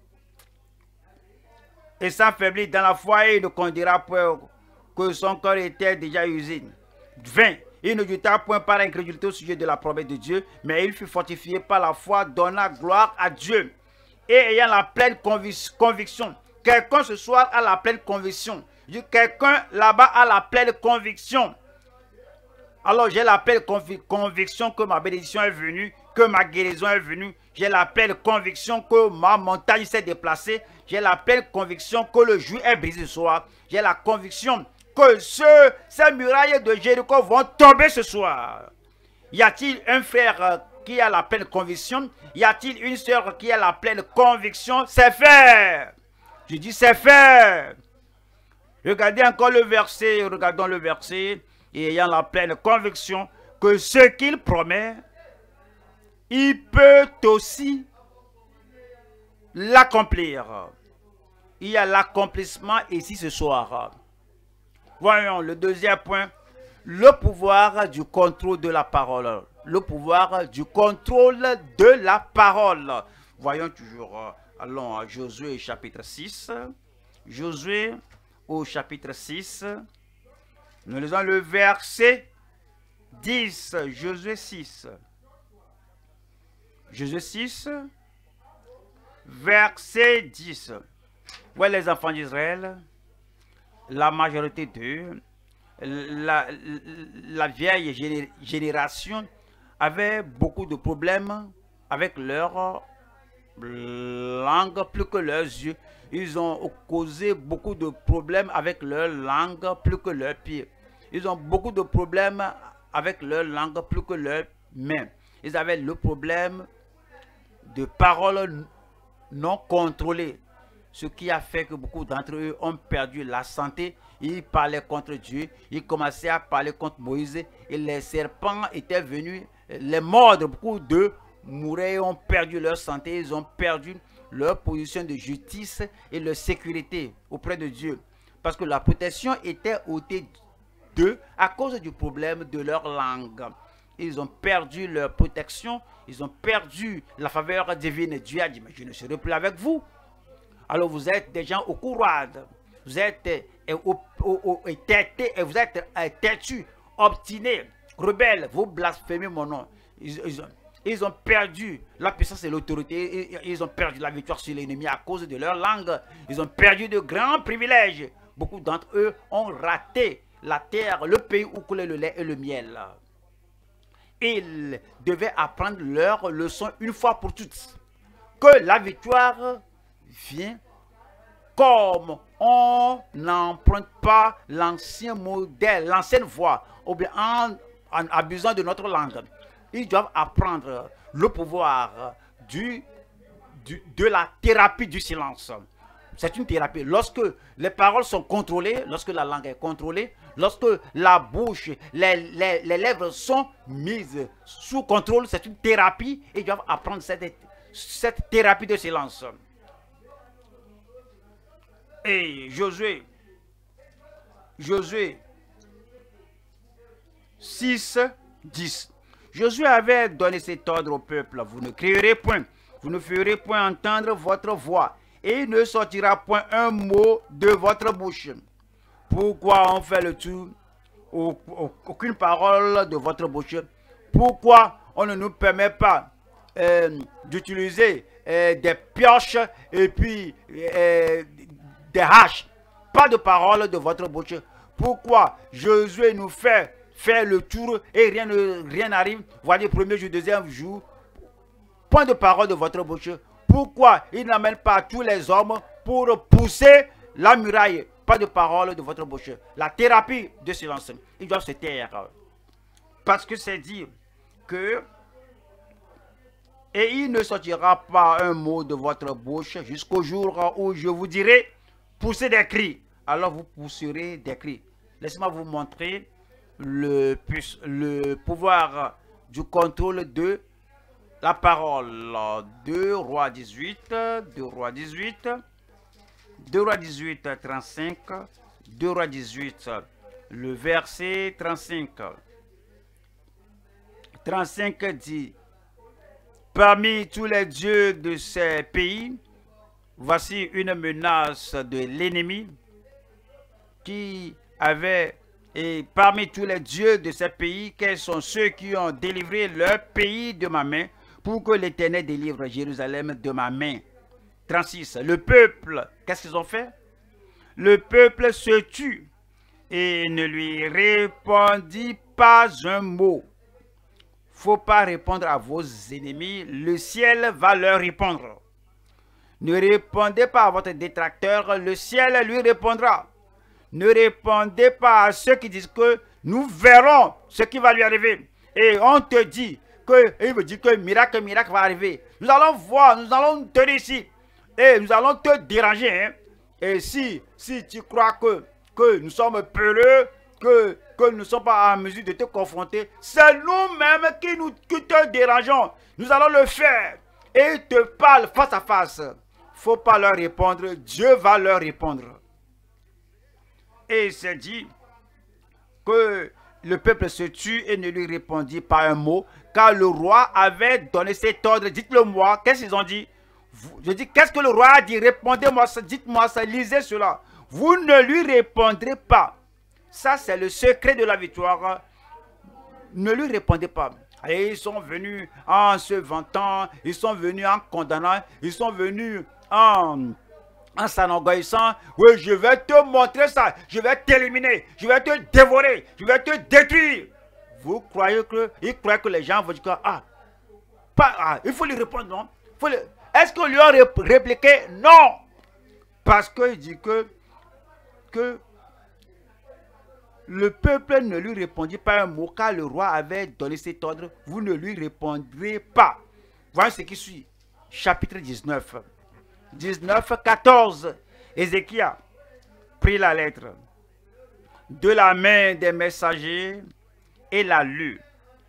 Et sans faiblir dans la foi, il ne conduira point que son corps était déjà usé. vingt. Il ne douta point par incrédulité au sujet de la promesse de Dieu, mais il fut fortifié par la foi, donnant gloire à Dieu. Et ayant la pleine convic conviction, quelqu'un ce soir a la pleine conviction. Quelqu'un là-bas a la pleine conviction. Alors j'ai la pleine convic conviction que ma bénédiction est venue, que ma guérison est venue. J'ai la pleine conviction que ma montagne s'est déplacée. J'ai la pleine conviction que le joug est brisé ce soir. J'ai la conviction que ce, ces murailles de Jéricho vont tomber ce soir. Y a-t-il un frère qui a la pleine conviction? Y a-t-il une sœur qui a la pleine conviction? C'est fait. Je dis c'est fait. Regardez encore le verset, regardons le verset, et ayant la pleine conviction que ce qu'il promet, il peut aussi l'accomplir. Il y a l'accomplissement ici ce soir. Voyons le deuxième point, le pouvoir du contrôle de la parole. le pouvoir du contrôle de la parole. Voyons toujours, allons à Josué chapitre six. Josué au chapitre six. Nous lisons le verset dix. Josué six. Josué six, verset dix. Ouais, les enfants d'Israël, la majorité d'eux, la, la vieille génération avait beaucoup de problèmes avec leur langue plus que leurs yeux. Ils ont causé beaucoup de problèmes avec leur langue plus que leurs pieds. Ils ont beaucoup de problèmes avec leur langue plus que leurs mains. Ils avaient le problème de paroles non contrôlées. Ce qui a fait que beaucoup d'entre eux ont perdu la santé. Ils parlaient contre Dieu. Ils commençaient à parler contre Moïse. Et les serpents étaient venus les mordre. Beaucoup d'eux mouraient et ont perdu leur santé. Ils ont perdu leur position de justice et leur sécurité auprès de Dieu. Parce que la protection était ôtée d'eux à cause du problème de leur langue. Ils ont perdu leur protection. Ils ont perdu la faveur divine. Dieu a dit, mais je ne serai plus avec vous. Alors vous êtes des gens au courage, vous êtes têtés, vous êtes têtus, obstinés, rebelles, vous blasphémez mon nom. Ils, ils, ont, ils ont perdu la puissance et l'autorité, ils, ils ont perdu la victoire sur l'ennemi à cause de leur langue. Ils ont perdu de grands privilèges. Beaucoup d'entre eux ont raté la terre, le pays où coulait le lait et le miel. Ils devaient apprendre leur leçon une fois pour toutes. Que la victoire vient comme on n'emprunte pas l'ancien modèle, l'ancienne voie, ou bien en, en abusant de notre langue. Ils doivent apprendre le pouvoir du, du, de la thérapie du silence. C'est une thérapie. Lorsque les paroles sont contrôlées, lorsque la langue est contrôlée, lorsque la bouche, les, les, les lèvres sont mises sous contrôle, c'est une thérapie. Ils doivent apprendre cette, cette thérapie de silence. Et Josué, Josué six, dix. Josué avait donné cet ordre au peuple. Vous ne crierez point, vous ne ferez point entendre votre voix, et il ne sortira point un mot de votre bouche. Pourquoi on fait le tour? Aucune parole de votre bouche. Pourquoi on ne nous permet pas euh, d'utiliser euh, des pioches et puis euh, des haches? Pas de parole de votre bouche. Pourquoi Josué nous fait faire le tour et rien ne rien n'arrive? Voyez, premier jour, deuxième jour, point de parole de votre bouche. Pourquoi il n'amène pas tous les hommes pour pousser la muraille? Pas de parole de votre bouche. La thérapie de silence. Ils doivent se taire. Parce que c'est dit que et il ne sortira pas un mot de votre bouche jusqu'au jour où je vous dirai poussez des cris. Alors vous pousserez des cris. Laissez-moi vous montrer le, le pouvoir du contrôle de la parole. deux Rois dix-huit, deux Rois dix-huit, deux Rois dix-huit, trente-cinq, deux Rois dix-huit, le verset trente-cinq. trente-cinq dit, parmi tous les dieux de ces pays, voici une menace de l'ennemi qui avait, et parmi tous les dieux de ces pays, quels sont ceux qui ont délivré leur pays de ma main, pour que l'Éternel délivre Jérusalem de ma main. trente-six. Le peuple, qu'est-ce qu'ils ont fait? Le peuple se tut et ne lui répondit pas un mot. Faut pas répondre à vos ennemis, le ciel va leur répondre. Ne répondez pas à votre détracteur, le ciel lui répondra. Ne répondez pas à ceux qui disent que nous verrons ce qui va lui arriver. Et on te dit que, il veut dire que miracle, miracle va arriver. Nous allons voir, nous allons te dire ici. Et nous allons te déranger. Hein. Et si, si tu crois que, que nous sommes peureux, que, que nous ne sommes pas en mesure de te confronter, c'est nous-mêmes qui, nous, qui te dérangeons. Nous allons le faire. Et ils te parlent face à face. Il ne faut pas leur répondre. Dieu va leur répondre. Et il s'est dit que le peuple se tut et ne lui répondit pas un mot, car le roi avait donné cet ordre. Dites-le moi, qu'est-ce qu'ils ont dit? Je dis, qu'est-ce que le roi a dit? Répondez-moi ça, dites-moi ça, lisez cela. Vous ne lui répondrez pas. Ça, c'est le secret de la victoire. Ne lui répondez pas. Et ils sont venus en se vantant, ils sont venus en condamnant, ils sont venus en, en s'enorgueillissant. Oui, je vais te montrer ça, je vais t'éliminer, je vais te dévorer, je vais te détruire. Vous croyez que, ils croient que les gens vont dire que, ah, pas, ah, il faut lui répondre, non? Est-ce qu'on lui a répliqué? Non. Parce qu'il dit que, que le peuple ne lui répondit pas un mot, car le roi avait donné cet ordre. Vous ne lui répondrez pas. Voyez ce qui suit. Chapitre dix-neuf. dix-neuf, quatorze. Ézéchias prit la lettre de la main des messagers et la lut.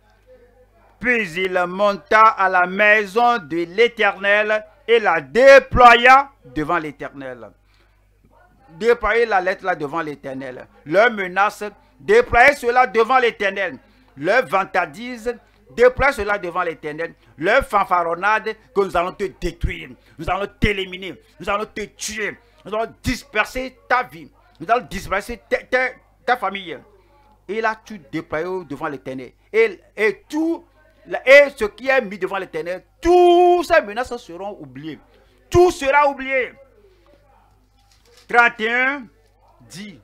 Puis il monta à la maison de l'Éternel et la déploya devant l'Éternel. Déployer la lettre là devant l'Éternel. Leur menace, déployer cela devant l'Éternel. Leur vantardise, déployer cela devant l'Éternel. Leur fanfaronnade, que nous allons te détruire, nous allons t'éliminer, nous allons te tuer, nous allons disperser ta vie, nous allons disperser ta, ta, ta famille. Et là, tu déploies devant l'Éternel. Et, et tout, et ce qui est mis devant l'Éternel, toutes ces menaces seront oubliées. Tout sera oublié. trente et un dit,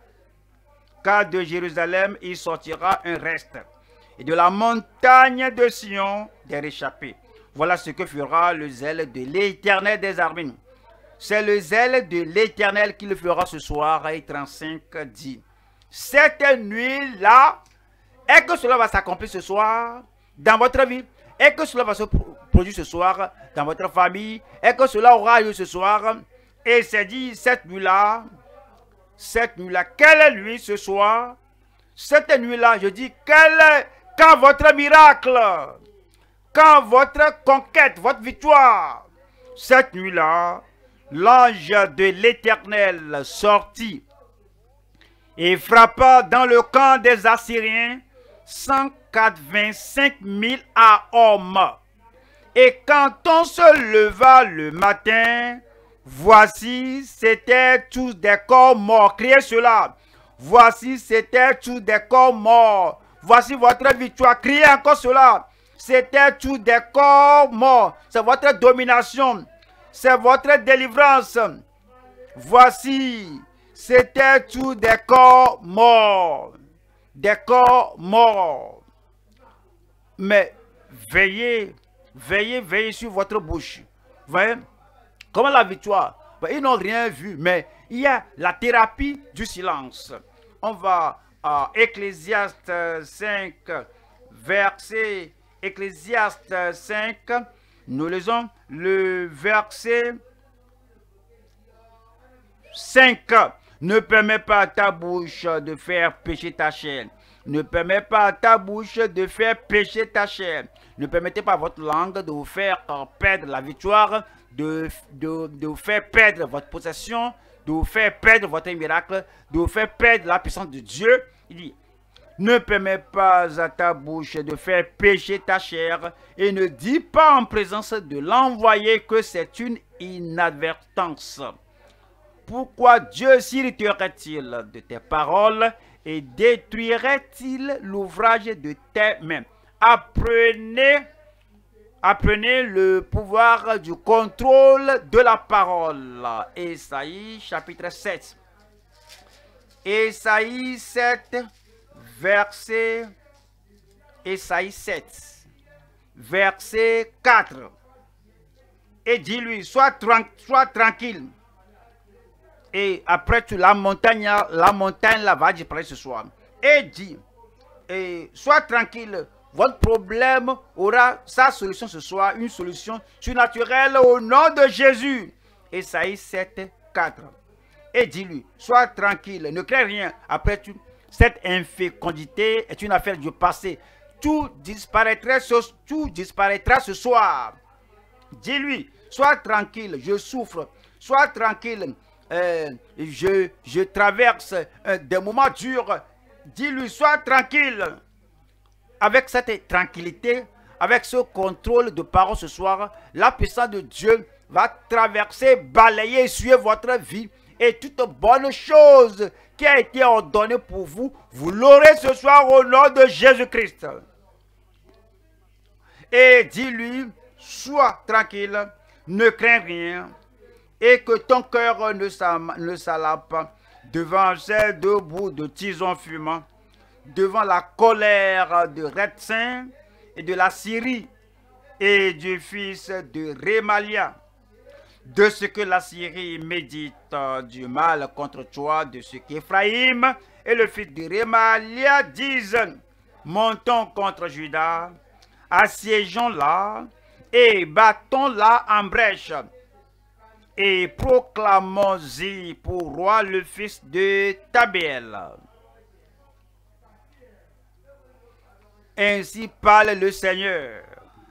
car de Jérusalem il sortira un reste, et de la montagne de Sion des réchappés. Voilà ce que fera le zèle de l'Éternel des armées. C'est le zèle de l'Éternel qui le fera ce soir. Et trente-cinq dit, cette nuit-là, est-ce que cela va s'accomplir ce soir dans votre vie? Est-ce que cela va se produire ce soir dans votre famille? Est-ce que cela aura lieu ce soir? Et c'est dit, cette nuit-là, cette nuit-là, quelle nuit ce soir? Cette nuit-là, je dis, quel est, quand votre miracle, quand votre conquête, votre victoire, cette nuit-là, l'ange de l'Éternel sortit et frappa dans le camp des Assyriens cent quatre-vingt-cinq mille à hommes. Et quand on se leva le matin, voici, c'était tous des corps morts. Criez cela. Voici, c'était tous des corps morts. Voici votre victoire. Criez encore cela. C'était tous des corps morts. C'est votre domination. C'est votre délivrance. Voici, c'était tous des corps morts. Des corps morts. Mais veillez, veillez, veillez sur votre bouche. Voyez? Comment la victoire? Ils n'ont rien vu, mais il y a la thérapie du silence. On va à Ecclésiaste cinq, verset Ecclésiaste cinq. Nous lisons le verset cinq. Ne permets pas à ta bouche de faire pécher ta chair. Ne permets pas à ta bouche de faire pécher ta chair. Ne permettez pas à votre langue de vous faire perdre la victoire, de, de, de vous faire perdre votre possession, de vous faire perdre votre miracle, de vous faire perdre la puissance de Dieu. Il dit, ne permets pas à ta bouche de faire pécher ta chair et ne dis pas en présence de l'envoyé que c'est une inadvertance. Pourquoi Dieu s'irriterait-il de tes paroles et détruirait-il l'ouvrage de tes mains? Apprenez, apprenez le pouvoir du contrôle de la parole. Ésaïe chapitre sept. Ésaïe sept, verset, Ésaïe sept, verset quatre. Et dis-lui, sois, tran sois tranquille. Et après tout, la montagne, la montagne là va disparaître ce soir. Et dit, et sois tranquille, votre problème aura sa solution ce soir, une solution surnaturelle au nom de Jésus. Ésaïe sept, quatre. Et dis-lui, sois tranquille, ne crains rien. Après tout, cette infécondité est une affaire du passé. Tout disparaîtra ce, tout disparaîtra ce soir. Dis-lui, sois tranquille, je souffre. Sois tranquille. Euh, je, je traverse euh, des moments durs, dis-lui, sois tranquille. Avec cette tranquillité, avec ce contrôle de parole ce soir, la puissance de Dieu va traverser, balayer, essuyer votre vie. Et toute bonne chose qui a été ordonnée pour vous, vous l'aurez ce soir au nom de Jésus-Christ. Et dis-lui, sois tranquille, ne crains rien, et que ton cœur ne s'alarme pas devant ces deux bouts de tison fumant, devant la colère de Rétsin et de la Syrie et du fils de Rémalia, de ce que la Syrie médite du mal contre toi, de ce qu'Éphraïm et le fils de Rémalia disent, montons contre Juda, assiégeons-la et battons-la en brèche, et proclamons-y pour roi le fils de Tabéel. Ainsi parle le Seigneur,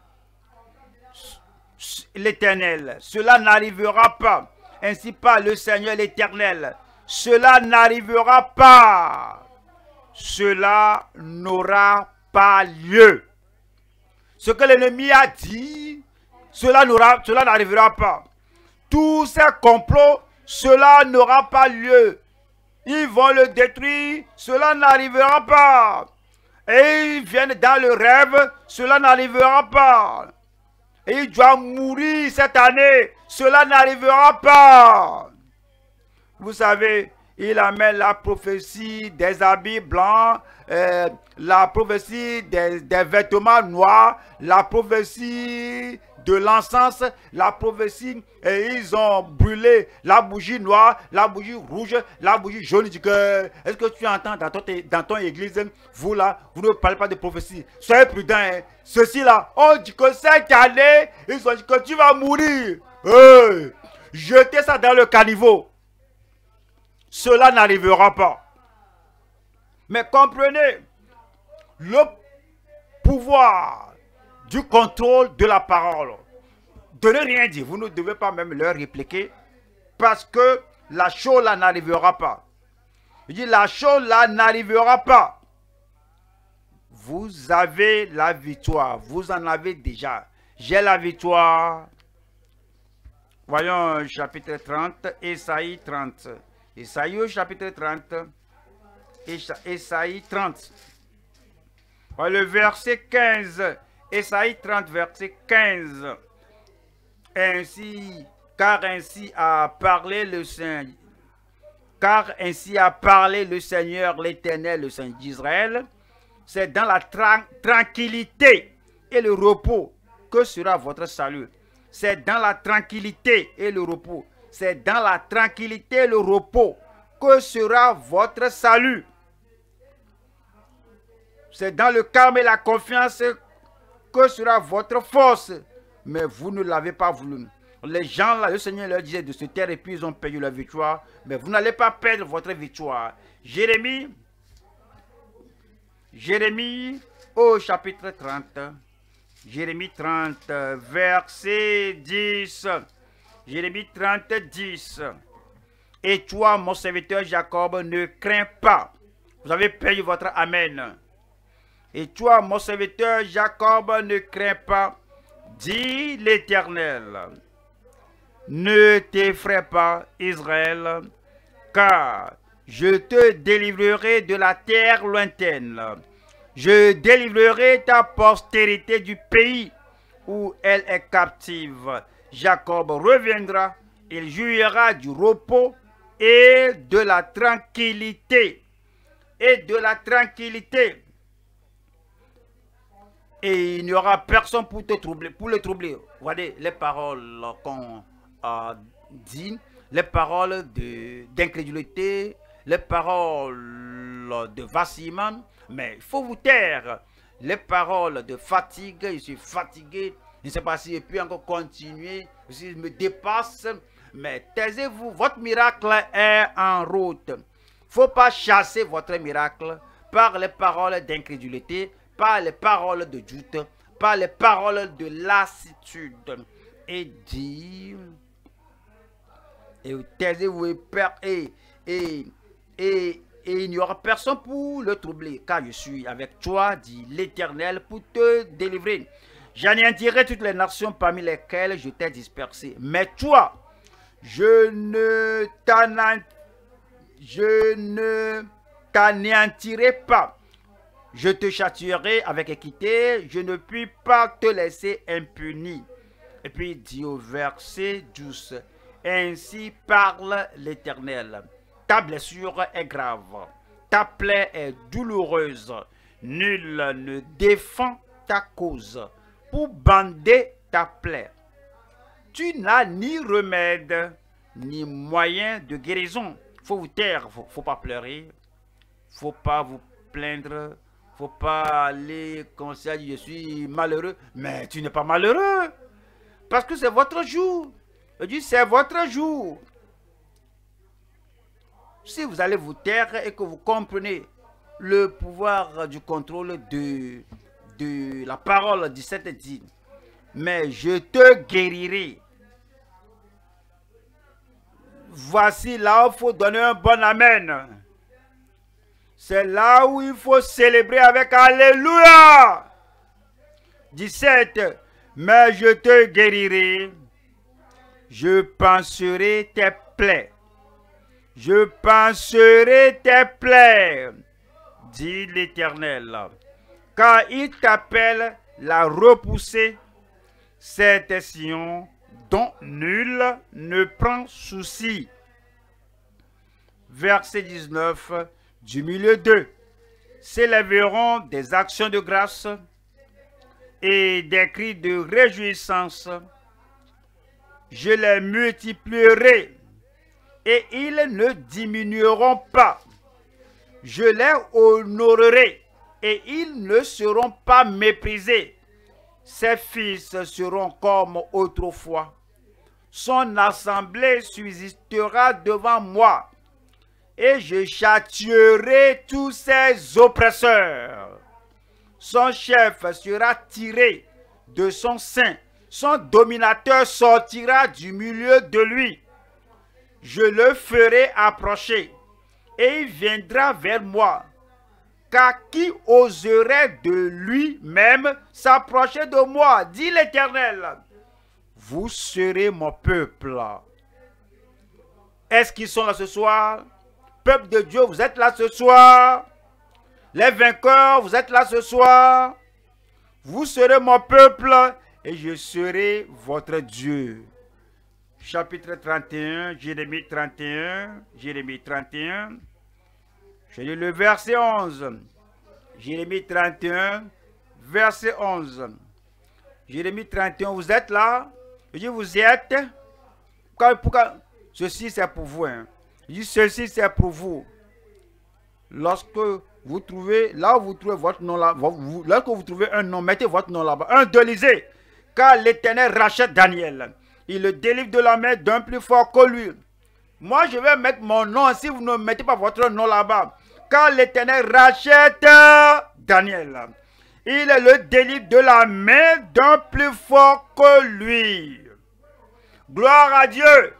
l'Éternel. Cela n'arrivera pas. Ainsi parle le Seigneur l'Éternel. Cela n'arrivera pas. Cela n'aura pas lieu. Ce que l'ennemi a dit, cela n'aura, cela n'arrivera pas. Tous ces complots, cela n'aura pas lieu. Ils vont le détruire, cela n'arrivera pas. Et ils viennent dans le rêve, cela n'arrivera pas. Et il doit mourir cette année, cela n'arrivera pas. Vous savez, il amène la prophétie des habits blancs, euh, la prophétie des, des vêtements noirs, la prophétie de l'encens, la prophétie, et ils ont brûlé la bougie noire, la bougie rouge, la bougie jaune. Est-ce que tu entends dans ton, dans ton église, vous là, vous ne parlez pas de prophétie? Soyez prudents, hein. Ceci là, on dit que cette année, ils ont dit que tu vas mourir. Hey, jetez ça dans le caniveau. Cela n'arrivera pas. Mais comprenez le pouvoir du contrôle de la parole. De ne rien dire. Vous ne devez pas même leur répliquer parce que la chose là n'arrivera pas. Je dis la chose là n'arrivera pas. Vous avez la victoire. Vous en avez déjà. J'ai la victoire. Voyons chapitre trente, Ésaïe trente. Ésaïe au chapitre trente, Ésaïe trente. Le verset quinze, Ésaïe trente, verset quinze. Ainsi, car ainsi a parlé le Saint, car ainsi a parlé le Seigneur l'Éternel, le Saint d'Israël, c'est dans la tra tranquillité et le repos que sera votre salut. C'est dans la tranquillité et le repos. C'est dans la tranquillité et le repos que sera votre salut. C'est dans le calme et la confiance que sera votre force. Mais vous ne l'avez pas voulu. Les gens là, le Seigneur leur disait de se taire et puis ils ont perdu leur victoire. Mais vous n'allez pas perdre votre victoire. Jérémie, Jérémie au chapitre trente. Jérémie trente, verset dix. Jérémie trente, dix. Et toi, mon serviteur Jacob, ne crains pas. Vous avez perdu votre amen. Et toi, mon serviteur Jacob, ne crains pas, dit l'Éternel. Ne t'effraie pas, Israël, car je te délivrerai de la terre lointaine. Je délivrerai ta postérité du pays où elle est captive. Jacob reviendra, il jouira du repos et de la tranquillité. Et de la tranquillité. Et il n'y aura personne pour te troubler, pour le troubler. Vous voyez les paroles qu'on a dit, les paroles d'incrédulité, les paroles de vacillement. Mais il faut vous taire. Les paroles de fatigue, je suis fatigué, je ne sais pas si je peux encore continuer, si je me dépasse. Mais taisez-vous, votre miracle est en route. Il ne faut pas chasser votre miracle par les paroles d'incrédulité, par les paroles de doute, par les paroles de lassitude. Et dire, et taisez-vous et, et, et, et, et il n'y aura personne pour le troubler, car je suis avec toi, dit l'Éternel, pour te délivrer. J'anéantirai toutes les nations parmi lesquelles je t'ai dispersé. Mais toi, je ne t'anéantirai pas. Je te châtierai avec équité, je ne puis pas te laisser impuni. Et puis il dit au verset douze, ainsi parle l'Éternel. Ta blessure est grave, ta plaie est douloureuse. Nul ne défend ta cause pour bander ta plaie. Tu n'as ni remède, ni moyen de guérison. Il faut vous taire, il ne faut, faut pas pleurer, il ne faut pas vous plaindre, il ne faut pas aller comme ça, je suis malheureux. Mais tu n'es pas malheureux, parce que c'est votre jour. Je dis, c'est votre jour. Si vous allez vous taire et que vous comprenez le pouvoir du contrôle de, de la parole dix-sept dit, mais je te guérirai. Voici là où il faut donner un bon amen. C'est là où il faut célébrer avec Alléluia. dix-sept. Mais je te guérirai. Je panserai tes plaies. Je panserai tes plaies, dit l'Éternel. Car il t'appelle la repoussée, cette Sion dont nul ne prend souci. Verset dix-neuf, du milieu d'eux s'élèveront des actions de grâce et des cris de réjouissance. Je les multiplierai et ils ne diminueront pas. Je les honorerai et ils ne seront pas méprisés. Ses fils seront comme autrefois. Son assemblée subsistera devant moi et je châtierai tous ses oppresseurs. Son chef sera tiré de son sein. Son dominateur sortira du milieu de lui. Je le ferai approcher et il viendra vers moi. Car qui oserait de lui-même s'approcher de moi, dit l'Éternel. Vous serez mon peuple. Est-ce qu'ils sont là ce soir? Peuple de Dieu, vous êtes là ce soir. Les vainqueurs, vous êtes là ce soir. Vous serez mon peuple et je serai votre Dieu. Chapitre trente et un, Jérémie trente et un, Jérémie trente et un. Je lis le verset onze. Jérémie trente et un, verset onze. Jérémie trente et un, vous êtes là? Je dis, vous y êtes? Pourquoi, pourquoi? Ceci, c'est pour vous. Hein. Je dis, ceci, c'est pour vous. Lorsque vous trouvez, là où vous trouvez votre nom, là, vous, lorsque vous trouvez un nom, mettez votre nom là-bas. Un de lisez. Car l'Éternel rachète Daniel. Il le délivre de la main d'un plus fort que lui. Moi, je vais mettre mon nom si vous ne mettez pas votre nom là-bas. Car l'Éternel rachète Daniel. Il le délivre de la main d'un plus fort que lui. Gloire à Dieu.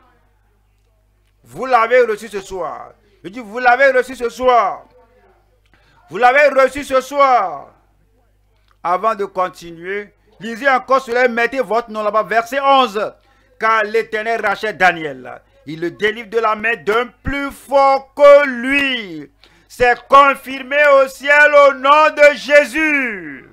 Vous l'avez reçu ce soir. Je dis, vous l'avez reçu ce soir. Vous l'avez reçu ce soir. Avant de continuer, lisez encore cela et mettez votre nom là-bas. Verset onze. Car l'Éternel rachète Daniel. Il le délivre de la main d'un plus fort que lui. C'est confirmé au ciel au nom de Jésus.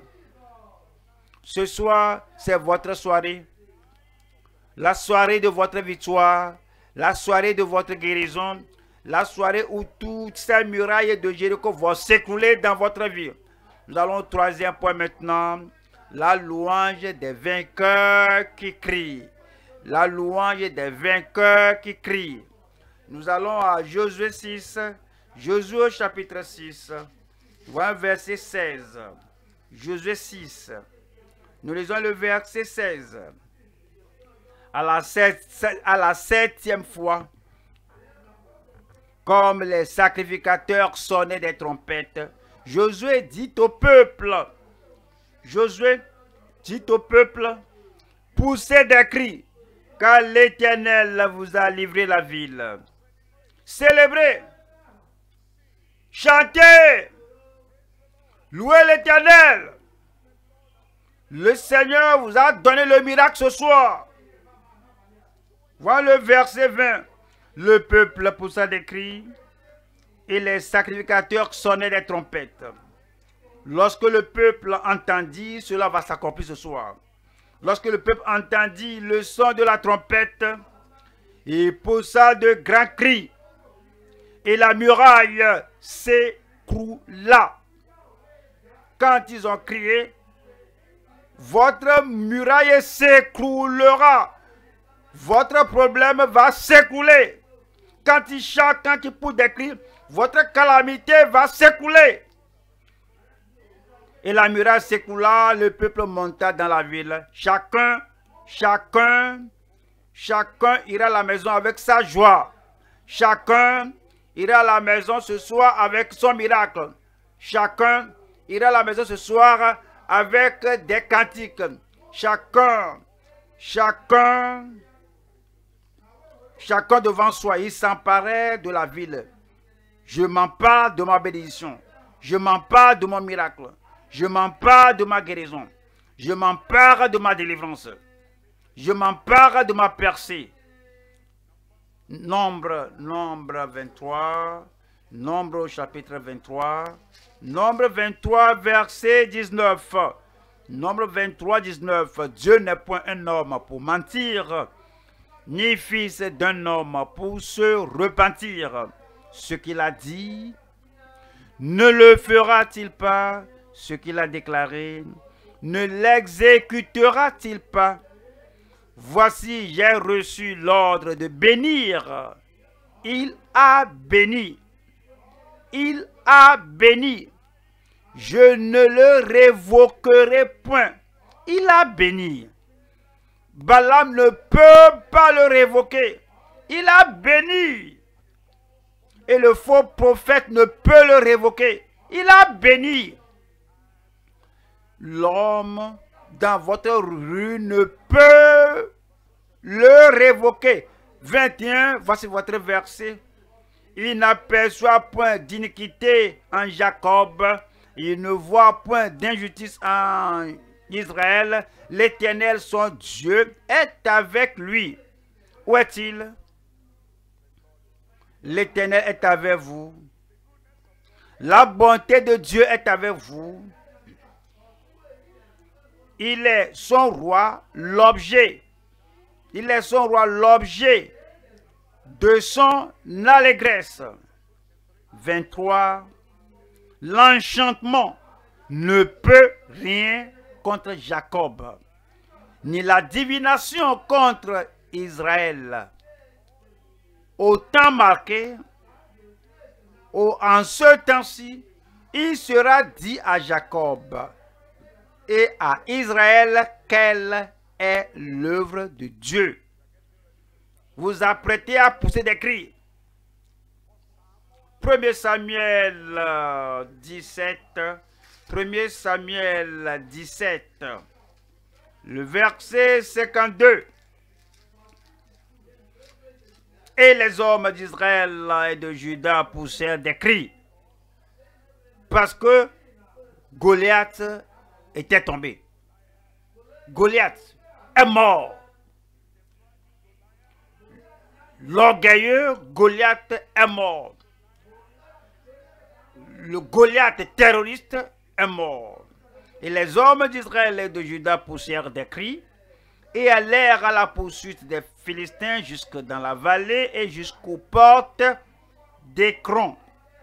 Ce soir, c'est votre soirée. La soirée de votre victoire. La soirée de votre guérison. La soirée où toutes ces murailles de Jéricho vont s'écrouler dans votre vie. Nous allons au troisième point maintenant. La louange des vainqueurs qui crient. La louange des vainqueurs qui crient. Nous allons à Josué six. Josué chapitre six. Voilà verset seize. Josué six. Nous lisons le verset seize. À la, sept, à la septième fois, comme les sacrificateurs sonnaient des trompettes, Josué dit au peuple, Josué dit au peuple, poussez des cris, car l'Éternel vous a livré la ville. Célébrez, Chantez. Louez l'Éternel. Le Seigneur vous a donné le miracle ce soir. Voilà le verset vingt. Le peuple poussa des cris et les sacrificateurs sonnaient des trompettes. Lorsque le peuple entendit, cela va s'accomplir ce soir. Lorsque le peuple entendit le son de la trompette, il poussa de grands cris et la muraille s'écroula. Quand ils ont crié, votre muraille s'écroulera. Votre problème va s'écrouler. Quand ils chantent, quand ils poussent des cris, votre calamité va s'écrouler. Et la muraille s'écoula, le peuple monta dans la ville. Chacun, chacun, chacun ira à la maison avec sa joie. Chacun ira à la maison ce soir avec son miracle. Chacun ira à la maison ce soir avec des cantiques. Chacun, chacun, chacun devant soi, il s'emparait de la ville. Je m'empare de ma bénédiction. Je m'empare de mon miracle. Je m'empare de ma guérison. Je m'empare de ma délivrance. Je m'empare de ma percée. Nombre, nombre vingt-trois. Nombre au chapitre vingt-trois. Nombre vingt-trois, verset dix-neuf. Nombre vingt-trois, dix-neuf. Dieu n'est point un homme pour mentir, ni fils d'un homme pour se repentir. Ce qu'il a dit, ne le fera-t-il pas? Ce qu'il a déclaré, ne l'exécutera-t-il pas? Voici, j'ai reçu l'ordre de bénir. Il a béni. Il a béni. Je ne le révoquerai point. Il a béni. Balaam ne peut pas le révoquer. Il a béni. Et le faux prophète ne peut le révoquer. Il a béni. L'homme dans votre rue ne peut le révoquer. vingt et un, voici votre verset. Il n'aperçoit point d'iniquité en Jacob. Il ne voit point d'injustice en Israël. L'Éternel, son Dieu, est avec lui. Où est-il? L'Éternel est avec vous. La bonté de Dieu est avec vous. Il est son roi, l'objet. Il est son roi, l'objet de son allégresse. vingt-trois. L'enchantement ne peut rien contre Jacob, ni la divination contre Israël. Au temps marqué, au, en ce temps-ci, il sera dit à Jacob et à Israël quelle est l'œuvre de Dieu. Vous apprêtez à pousser des cris. premier Samuel dix-sept. premier Samuel dix-sept. Le verset cinquante-deux. Et les hommes d'Israël et de Juda poussèrent des cris, parce que Goliath était tombé. Goliath est mort. L'orgueilleux Goliath est mort. Le Goliath terroriste est mort. Et les hommes d'Israël et de Juda poussèrent des cris et allèrent à la poursuite des Philistins jusque dans la vallée et jusqu'aux portes d'Écron.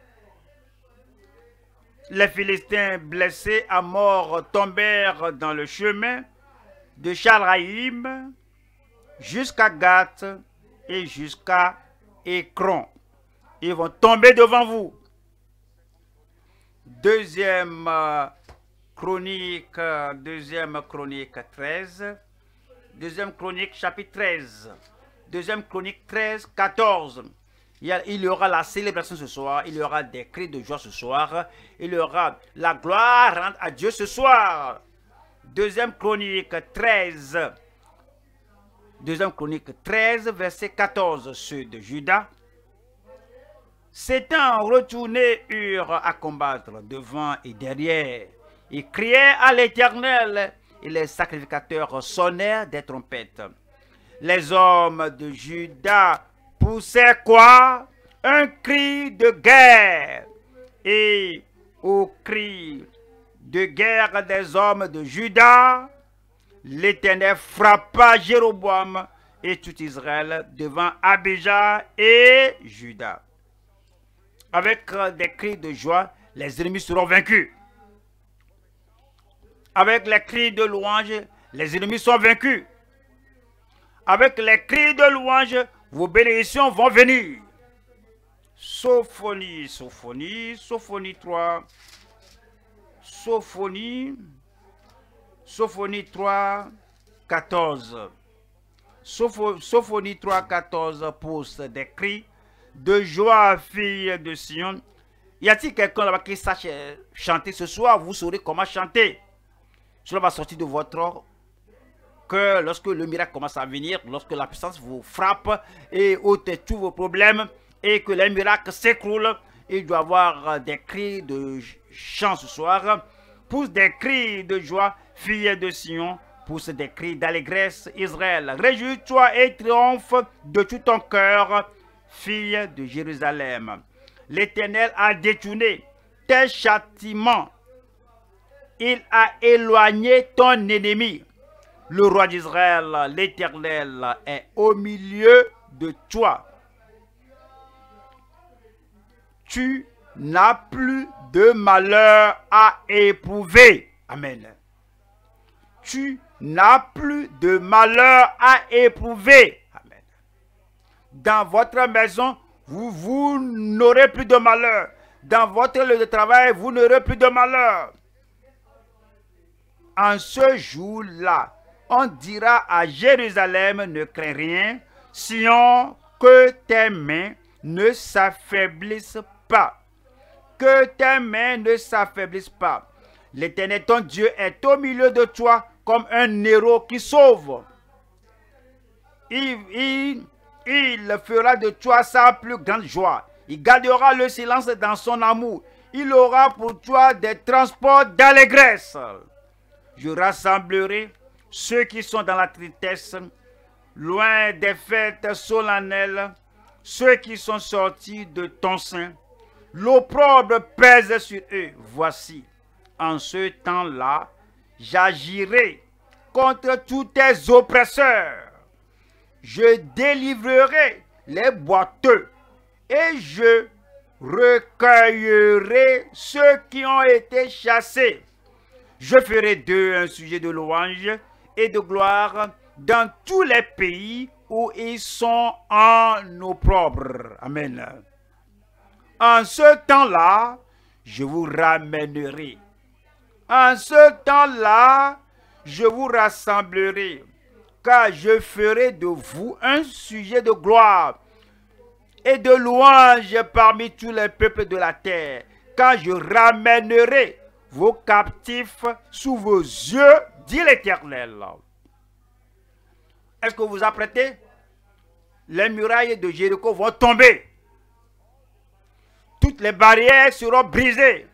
Les Philistins blessés à mort tombèrent dans le chemin de Charaïm jusqu'à Gath et jusqu'à Écron. Ils vont tomber devant vous. Deuxième euh, chronique, euh, deuxième chronique treize. Deuxième chronique chapitre treize. Deuxième chronique treize, quatorze. Il y, a, il y aura la célébration ce soir. Il y aura des cris de joie ce soir. Il y aura la gloire à Dieu ce soir. Deuxième chronique treize. Deuxième chronique treize, verset quatorze. Ceux de Juda s'étant retournés, eurent à combattre devant et derrière. Ils criaient à l'Éternel, et les sacrificateurs sonnèrent des trompettes. Les hommes de Juda poussaient quoi? Un cri de guerre. Et au cri de guerre des hommes de Juda, l'Éternel frappa Jéroboam et tout Israël devant Abijah et Juda. Avec des cris de joie, les ennemis seront vaincus. Avec les cris de louange, les ennemis sont vaincus. Avec les cris de louange, vos bénédictions vont venir. Sophonie, Sophonie, Sophonie trois. Sophonie, Sophonie trois, quatorze. Sophonie trois, quatorze pousse des cris de joie, fille de Sion. Y a-t-il quelqu'un là-bas qui sache chanter ce soir? Vous saurez comment chanter. Cela va sortir de votre cœur lorsque le miracle commence à venir, lorsque la puissance vous frappe et ôte tous vos problèmes et que les miracles s'écroulent. Il doit y avoir des cris de chant ce soir. Pousse des cris de joie, fille de Sion. Pousse des cris d'allégresse, Israël. Réjouis-toi et triomphe de tout ton cœur, fille de Jérusalem. L'Éternel a détourné tes châtiments. Il a éloigné ton ennemi. Le roi d'Israël, l'Éternel, est au milieu de toi. Tu n'as plus de malheur à éprouver. Amen. Tu n'as plus de malheur à éprouver. Amen. Dans votre maison, vous, vous n'aurez plus de malheur. Dans votre lieu de travail, vous n'aurez plus de malheur. En ce jour-là, on dira à Jérusalem, ne crains rien, Sion, que tes mains ne s'affaiblissent pas. Que tes mains ne s'affaiblissent pas. L'Éternel, ton Dieu, est au milieu de toi comme un héros qui sauve. Il, il, il fera de toi sa plus grande joie. Il gardera le silence dans son amour. Il aura pour toi des transports d'allégresse. Je rassemblerai ceux qui sont dans la tristesse, loin des fêtes solennelles, ceux qui sont sortis de ton sein. L'opprobre pèse sur eux. Voici, en ce temps-là, j'agirai contre tous tes oppresseurs. Je délivrerai les boiteux et je recueillerai ceux qui ont été chassés. Je ferai d'eux un sujet de louange et de gloire dans tous les pays où ils sont en opprobre. Amen. En ce temps-là, je vous ramènerai. En ce temps-là, je vous rassemblerai, car je ferai de vous un sujet de gloire et de louange parmi tous les peuples de la terre, car je ramènerai vos captifs sous vos yeux, dit l'Éternel. Est-ce que vous vous apprêtez? Les murailles de Jéricho vont tomber. Toutes les barrières seront brisées.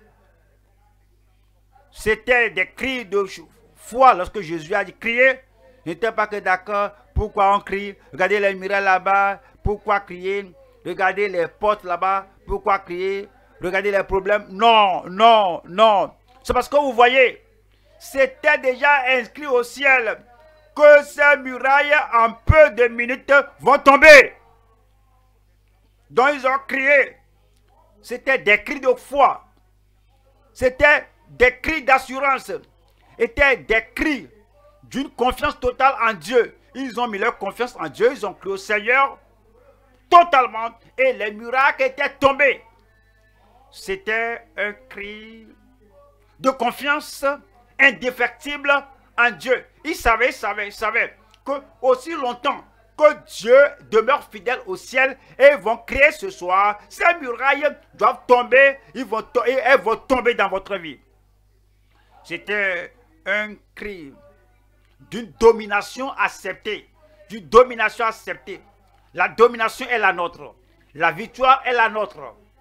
C'était des cris de foi lorsque Jésus a dit crier. Je n'étais pas que d'accord. Pourquoi on crie? Regardez les murailles là-bas. Pourquoi crier? Regardez les portes là-bas. Pourquoi crier? Regardez les problèmes. Non, non, non. C'est parce que vous voyez, c'était déjà inscrit au ciel que ces murailles en peu de minutes vont tomber. Donc ils ont crié. C'était des cris de foi. C'était des cris d'assurance. C'était des cris d'une confiance totale en Dieu. Ils ont mis leur confiance en Dieu. Ils ont crié au Seigneur totalement. Et les miracles étaient tombés. C'était un cri de confiance indéfectible en Dieu. Ils savaient, ils savaient, ils savaient que aussi longtemps que Dieu demeure fidèle au ciel et ils vont crier ce soir, ces murailles doivent tomber, ils vont to et elles vont tomber dans votre vie. C'était un cri d'une domination acceptée, d'une domination acceptée. La domination est la nôtre, la victoire est la nôtre.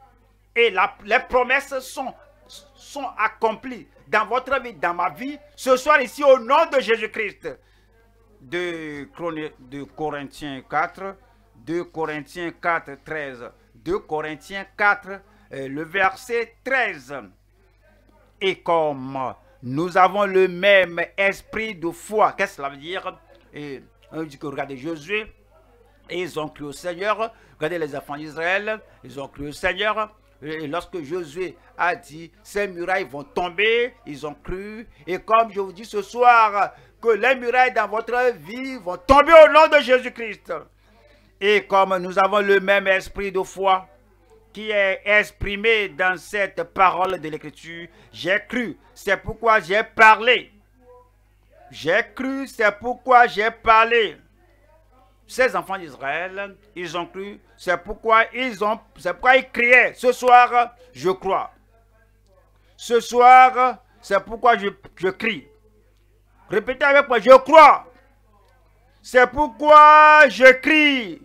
et la, les promesses sont, sont accomplies dans votre vie, dans ma vie, ce soir ici au nom de Jésus-Christ. deux Corinthiens quatre, deux Corinthiens quatre, treize. deux Corinthiens quatre, le verset treize. Et comme nous avons le même esprit de foi, qu'est-ce que cela veut dire? Et on dit que regardez Josué, et ils ont cru au Seigneur. Regardez les enfants d'Israël, ils ont cru au Seigneur. Et lorsque Josué a dit, ces murailles vont tomber, ils ont cru. Et comme je vous dis ce soir, que les murailles dans votre vie vont tomber au nom de Jésus-Christ. Et comme nous avons le même esprit de foi qui est exprimé dans cette parole de l'Écriture, j'ai cru, c'est pourquoi j'ai parlé. J'ai cru, c'est pourquoi j'ai parlé. Ces enfants d'Israël, ils ont cru, c'est pourquoi ils ont, c'est pourquoi ils criaient. Ce soir, je crois. Ce soir, c'est pourquoi je, je crie. Répétez avec moi, je crois. C'est pourquoi je crie.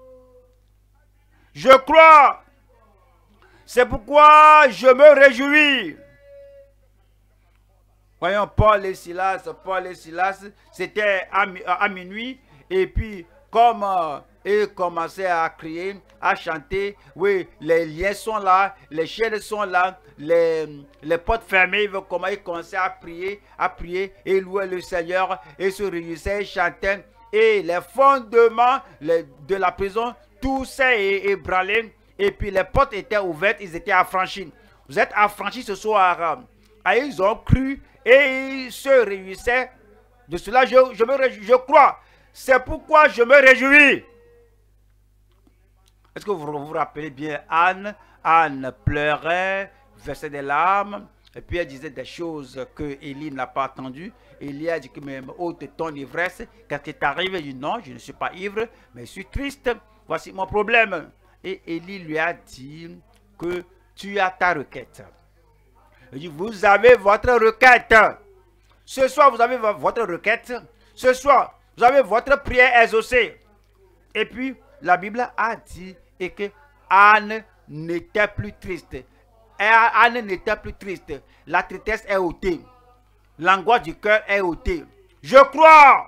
Je crois. C'est pourquoi je me réjouis. Voyons, Paul et Silas, Paul et Silas, c'était à, à minuit, et puis comme euh, ils commençaient à crier, à chanter, oui, les liens sont là, les chaînes sont là, les, les portes fermées, ils commençaient à prier, à prier, et louer le Seigneur, et se réjouissaient, chantaient, et les fondements les, de la prison, tout s'est ébranlé, et puis les portes étaient ouvertes, ils étaient affranchis. Vous êtes affranchis ce soir. Et ils ont cru, et ils se réjouissaient. De cela, je, je me réjouis, je crois. C'est pourquoi je me réjouis. Est-ce que vous vous rappelez bien Anne? Anne pleurait, versait des larmes, et puis elle disait des choses que Élie n'a pas entendues. Élie a dit que même ôte ton ivresse. Quand il t'arrive, il dit non, je ne suis pas ivre, mais je suis triste. Voici mon problème. Et Élie lui a dit que tu as ta requête. Il dit, vous avez votre requête. Ce soir, vous avez votre requête. Ce soir, vous avez votre prière exaucée. Et puis, la Bible a dit et que Anne n'était plus triste. Et Anne n'était plus triste. La tristesse est ôtée. L'angoisse du cœur est ôtée. Je crois.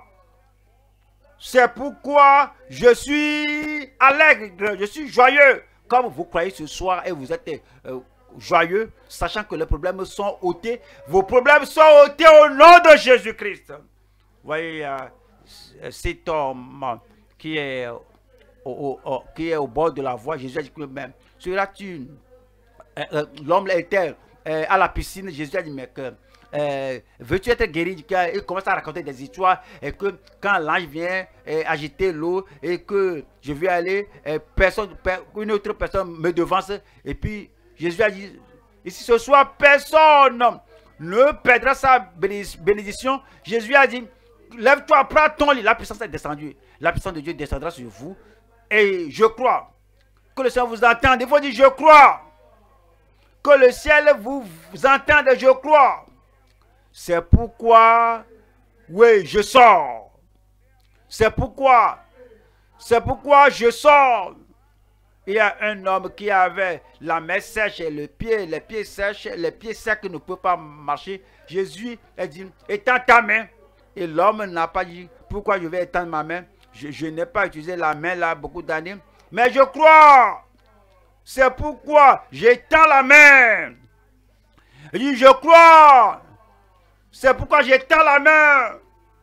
C'est pourquoi je suis allègre, je suis joyeux. Comme vous croyez ce soir et vous êtes euh, joyeux, sachant que les problèmes sont ôtés. Vos problèmes sont ôtés au nom de Jésus-Christ. Vous voyez, euh, cet homme qui est au, au, au, qui est au bord de la voie, Jésus a dit que même, seras-tu, euh, euh, l'homme était euh, à la piscine, Jésus a dit, mais que, Euh, veux-tu être guéri? Il commence à raconter des histoires et que quand l'ange vient euh, agiter l'eau et que je vais aller, euh, personne, une autre personne me devance. Et puis Jésus a dit, ici ce soir, personne ne perdra sa bénédiction. Jésus a dit, lève-toi, prends ton lit. La puissance est descendue. La puissance de Dieu descendra sur vous. Et je crois que le Seigneur vous entende. Il faut dire, je crois que le ciel vous, vous entende. Je crois. C'est pourquoi, oui, je sors. C'est pourquoi, c'est pourquoi je sors. Il y a un homme qui avait la main sèche et le pied, les pieds sèches, les pieds secs ne peuvent pas marcher. Jésus a dit, étends ta main. Et l'homme n'a pas dit, pourquoi je vais étendre ma main? Je, je n'ai pas utilisé la main là beaucoup d'années. Mais je crois. C'est pourquoi j'étends la main. Il dit, je crois. C'est pourquoi j'étends la main.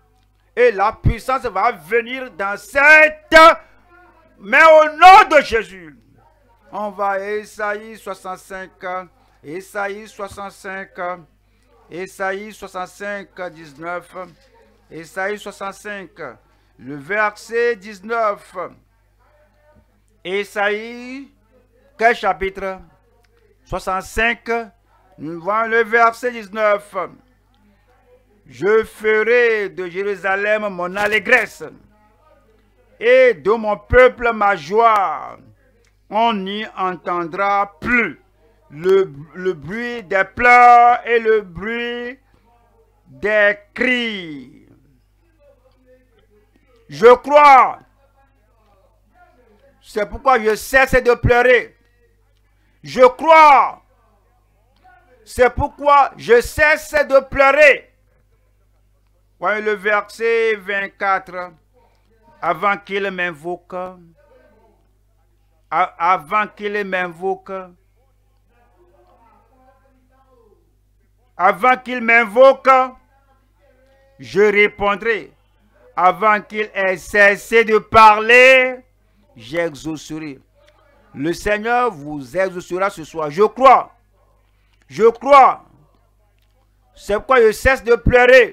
Et la puissance va venir dans cette main au nom de Jésus. On va à Ésaïe soixante-cinq. Ésaïe soixante-cinq. Ésaïe soixante-cinq, dix-neuf. Ésaïe soixante-cinq. Le verset dix-neuf. Ésaïe, quel chapitre? soixante-cinq. Nous voyons le verset dix-neuf. Je ferai de Jérusalem mon allégresse et de mon peuple ma joie. On n'y entendra plus le, le bruit des pleurs et le bruit des cris. Je crois. C'est pourquoi je cesse de pleurer. Je crois. C'est pourquoi je cesse de pleurer. Voyez le verset vingt-quatre. Avant qu'il m'invoque, avant qu'il m'invoque, avant qu'il m'invoque, je répondrai. Avant qu'il ait cessé de parler, j'exaucerai. Le Seigneur vous exaucera ce soir. Je crois. Je crois. C'est pourquoi je cesse de pleurer.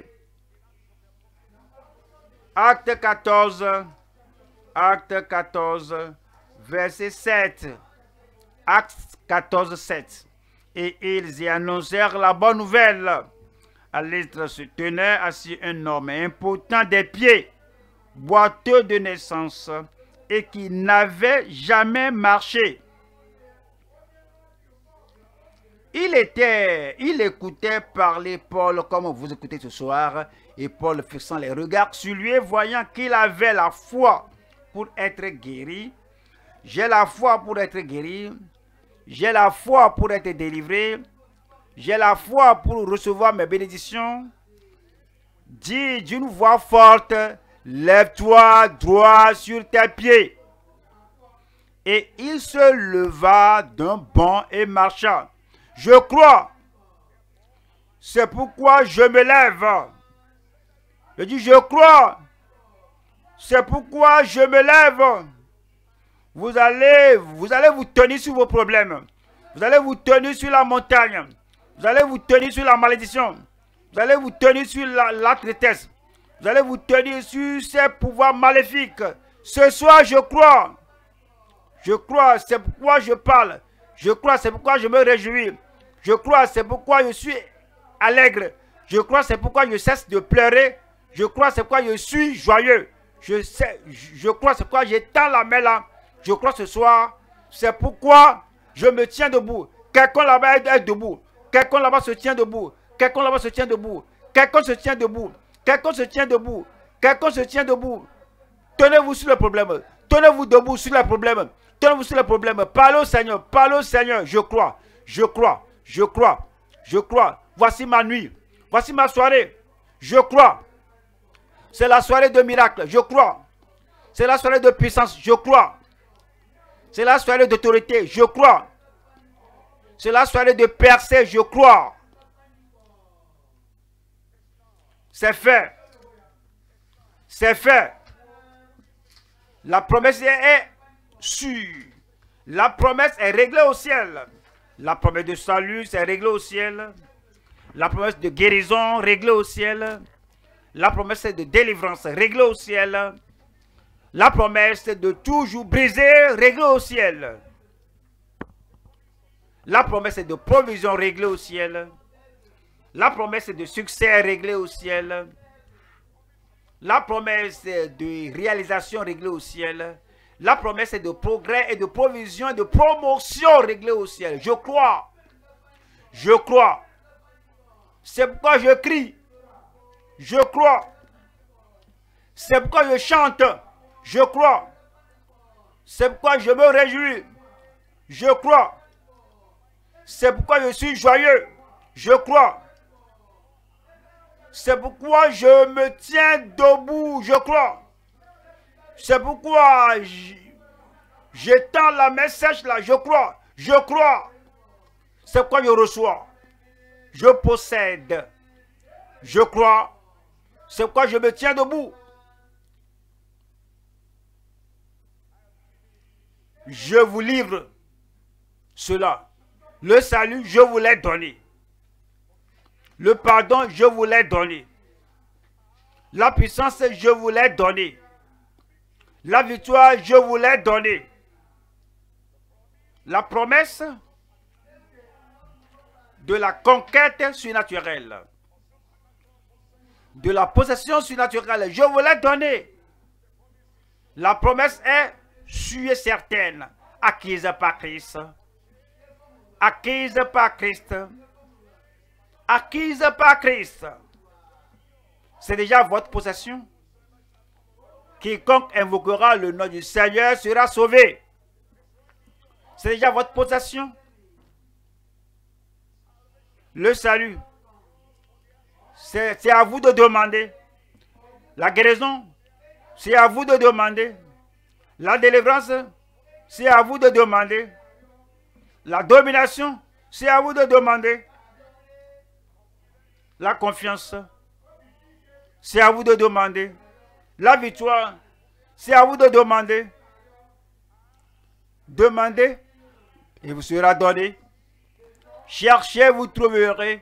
Acte quatorze. Acte quatorze. Verset sept. Acte quatorze, sept. Et ils y annoncèrent la bonne nouvelle. À l'être se tenait assis un homme impotent des pieds, boiteux de naissance, et qui n'avait jamais marché. Il était, il écoutait parler Paul comme vous écoutez ce soir, et Paul fixant les regards sur lui et voyant qu'il avait la foi pour être guéri. J'ai la foi pour être guéri. J'ai la foi pour être délivré. J'ai la foi pour recevoir mes bénédictions. Dis d'une voix forte, lève-toi droit sur tes pieds. Et il se leva d'un bond et marcha. Je crois. C'est pourquoi je me lève. Je dis, je crois. C'est pourquoi je me lève. Vous allez, vous allez vous tenir sur vos problèmes. Vous allez vous tenir sur la montagne. Vous allez vous tenir sur la malédiction. Vous allez vous tenir sur la, la tristesse. Vous allez vous tenir sur ces pouvoirs maléfiques. Ce soir, je crois. Je crois, c'est pourquoi je parle. Je crois, c'est pourquoi je me réjouis. Je crois, c'est pourquoi je suis allègre. Je crois, c'est pourquoi je cesse de pleurer. Je crois, c'est pourquoi je suis joyeux. Je, sais, je crois, c'est pourquoi j'étends la main là. Je crois ce soir, c'est pourquoi je me tiens debout. Quelqu'un là-bas est debout. Quelqu'un là-bas se tient debout. Quelqu'un là-bas se tient debout. Quelqu'un se tient debout. Quelqu'un se tient debout. Quelqu'un se tient debout. Tenez-vous sur le problème. Tenez-vous debout sur le problème. Tenez-vous sur le problème. Parlez au Seigneur. Parlez au Seigneur. Je crois. Je crois. Je crois. Je crois. Voici ma nuit. Voici ma soirée. Je crois. C'est la soirée de miracle. Je crois. C'est la soirée de puissance. Je crois. C'est la soirée d'autorité. Je crois. C'est la soirée de percée, je crois. C'est fait. C'est fait. La promesse est sûre. La promesse est réglée au ciel. La promesse de salut, c'est réglé au ciel. La promesse de guérison, réglée au ciel. La promesse de délivrance, réglée au ciel. La promesse de toujours briser, réglée au ciel. La promesse de provision réglée au ciel. La promesse de succès réglée au ciel. La promesse de réalisation réglée au ciel. La promesse de progrès et de provision et de promotion réglée au ciel. Je crois. Je crois. C'est pourquoi je crie. Je crois. C'est pourquoi je chante. Je crois. C'est pourquoi je me réjouis. Je crois. C'est pourquoi je suis joyeux. Je crois. C'est pourquoi je me tiens debout. Je crois. C'est pourquoi j'étends la main sèche là. Je crois. Je crois. C'est pourquoi je reçois. Je possède. Je crois. C'est pourquoi je me tiens debout. Je vous livre cela. Le salut, je vous l'ai donné. Le pardon, je vous l'ai donné. La puissance, je vous l'ai donné. La victoire, je vous l'ai donné. La promesse de la conquête surnaturelle. De la possession surnaturelle, je vous l'ai donné. La promesse est sûre et certaine, acquise par Christ. Acquise par Christ. Acquise par Christ. C'est déjà votre possession. Quiconque invoquera le nom du Seigneur sera sauvé. C'est déjà votre possession. Le salut, c'est à vous de demander. La guérison, c'est à vous de demander. La délivrance, c'est à vous de demander. La domination, c'est à vous de demander. La confiance, c'est à vous de demander. La victoire, c'est à vous de demander. Demandez et vous sera donné. Cherchez, vous trouverez.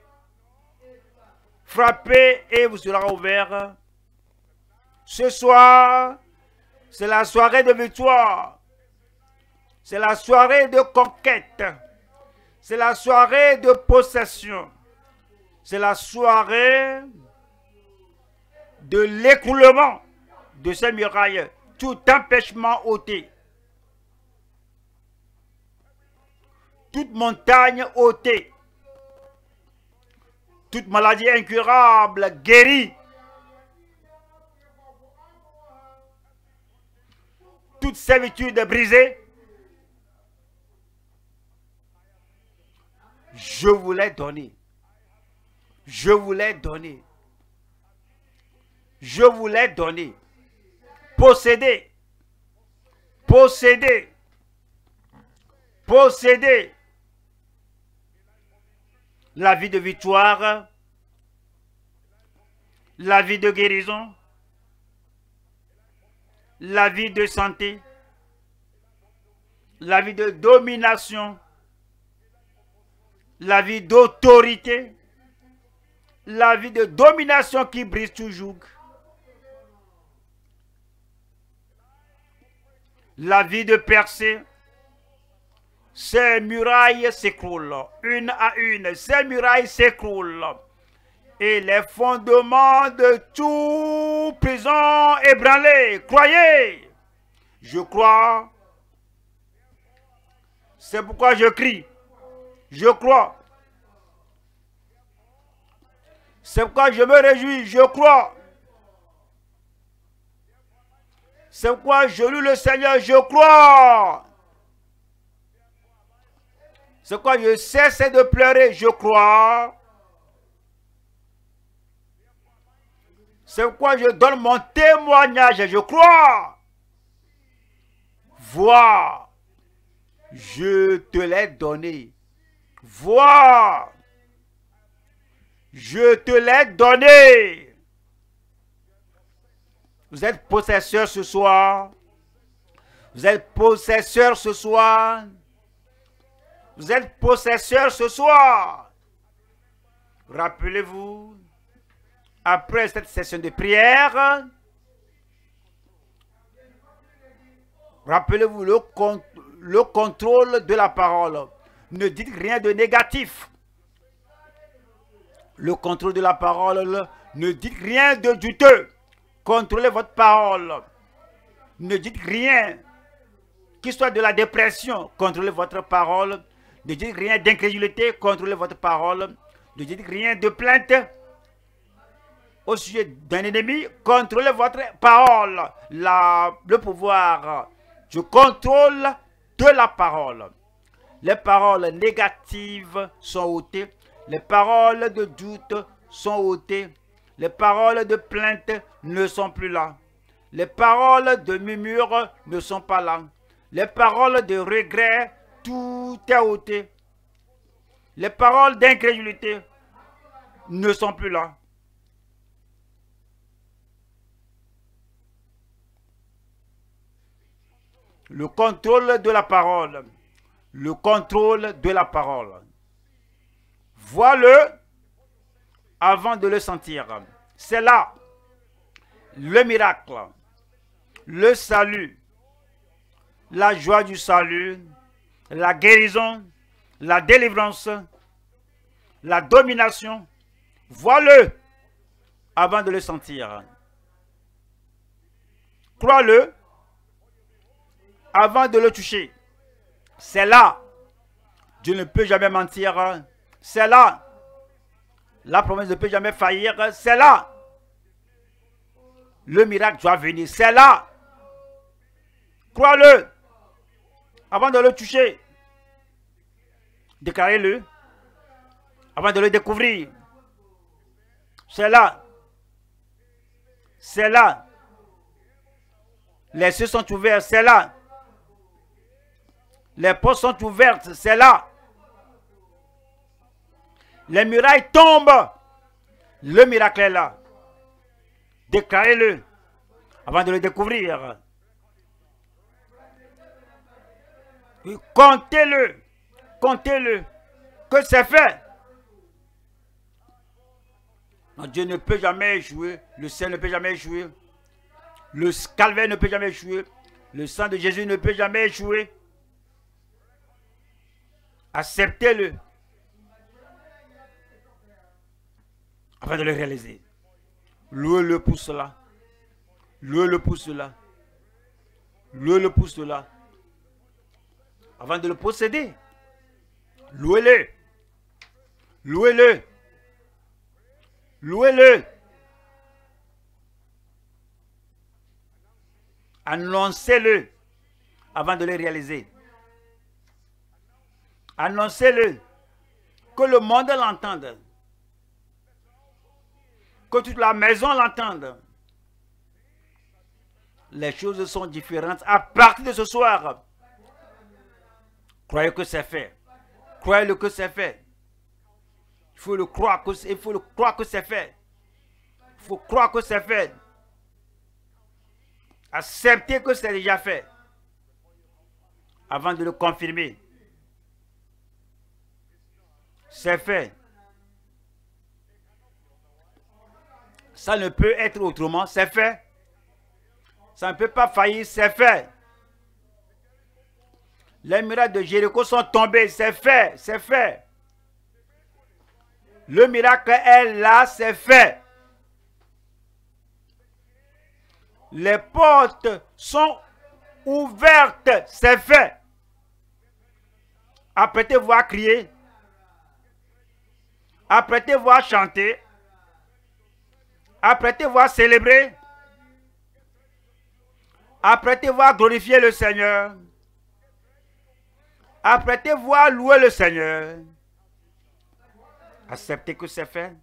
Frappez et vous sera ouvert. Ce soir, c'est la soirée de victoire. C'est la soirée de conquête. C'est la soirée de possession. C'est la soirée de l'écroulement de ces murailles. Tout empêchement ôté. Toute montagne ôtée. Toute maladie incurable guérie. Toute servitude brisée. Je vous l'ai donné. Je vous l'ai donné. Je vous l'ai donné. Possédez. Possédez. Possédez. La vie de victoire. La vie de guérison. La vie de santé. La vie de domination. La vie d'autorité. La vie de domination qui brise toujours. La vie de percée. Ces murailles s'écroulent, une à une. Ces murailles s'écroulent. Et les fondements de toute prison ébranlés. Croyez. Je crois. C'est pourquoi je crie. Je crois. C'est pourquoi je me réjouis. Je crois. C'est pourquoi je loue le Seigneur. Je crois. C'est pourquoi je cesse de pleurer. Je crois. C'est pourquoi je donne mon témoignage. Je crois. Vois. Je te l'ai donné. Vois. Je te l'ai donné. Vous êtes possesseur ce soir. Vous êtes possesseur ce soir. Vous êtes possesseur ce soir. Rappelez-vous, après cette session de prière, rappelez-vous le, con le contrôle de la parole. Ne dites rien de négatif. Le contrôle de la parole, ne dites rien de douteux. Contrôlez votre parole. Ne dites rien qui soit de la dépression. Contrôlez votre parole. Ne dites rien d'incrédulité. Contrôlez votre parole. Ne dites rien de plainte au sujet d'un ennemi. Contrôlez votre parole. La, le pouvoir. Je contrôle de la parole. Les paroles négatives sont ôtées. Les paroles de doute sont ôtées. Les paroles de plainte ne sont plus là. Les paroles de murmure ne sont pas là. Les paroles de regret, tout est ôté. Les paroles d'incrédulité ne sont plus là. Le contrôle de la parole. Le contrôle de la parole. Vois-le avant de le sentir. C'est là le miracle, le salut, la joie du salut, la guérison, la délivrance, la domination. Vois-le avant de le sentir. Crois-le avant de le toucher. C'est là. Dieu ne peut jamais mentir. C'est là. La promesse ne peut jamais faillir. C'est là. Le miracle doit venir. C'est là. Crois-le avant de le toucher. Déclarez-le. avant de le découvrir. C'est là. C'est là. Les cieux sont ouverts, c'est là. Les portes sont ouvertes, c'est là. Les murailles tombent. Le miracle est là. Déclarez-le avant de le découvrir. Comptez-le. Comptez-le. Que c'est fait. Non, Dieu ne peut jamais échouer. Le ciel ne peut jamais échouer. Le calvaire ne peut jamais échouer. Le sang de Jésus ne peut jamais échouer. Acceptez-le. Afin de le réaliser. Louez-le pour cela. Louez-le pour cela. Louez-le pour cela. Avant de le posséder. Louez-le. Louez-le. Louez-le. Annoncez-le avant de le réaliser. Annoncez-le. Que le monde l'entende. Que toute la maison l'entende. Les choses sont différentes à partir de ce soir. Croyez que c'est fait. Croyez-le que c'est fait. Il faut le croire que il faut le croire que c'est fait. Il faut croire que c'est fait. Acceptez que c'est déjà fait. Avant de le confirmer. C'est fait. Ça ne peut être autrement. C'est fait. Ça ne peut pas faillir. C'est fait. Les miracles de Jéricho sont tombés. C'est fait. C'est fait. Le miracle est là. C'est fait. Les portes sont ouvertes. C'est fait. Apprêtez-vous à crier. Apprêtez-vous à chanter. Apprêtez-vous à célébrer. Apprêtez-vous à glorifier le Seigneur. Apprêtez-vous à louer le Seigneur. Acceptez que c'est fait.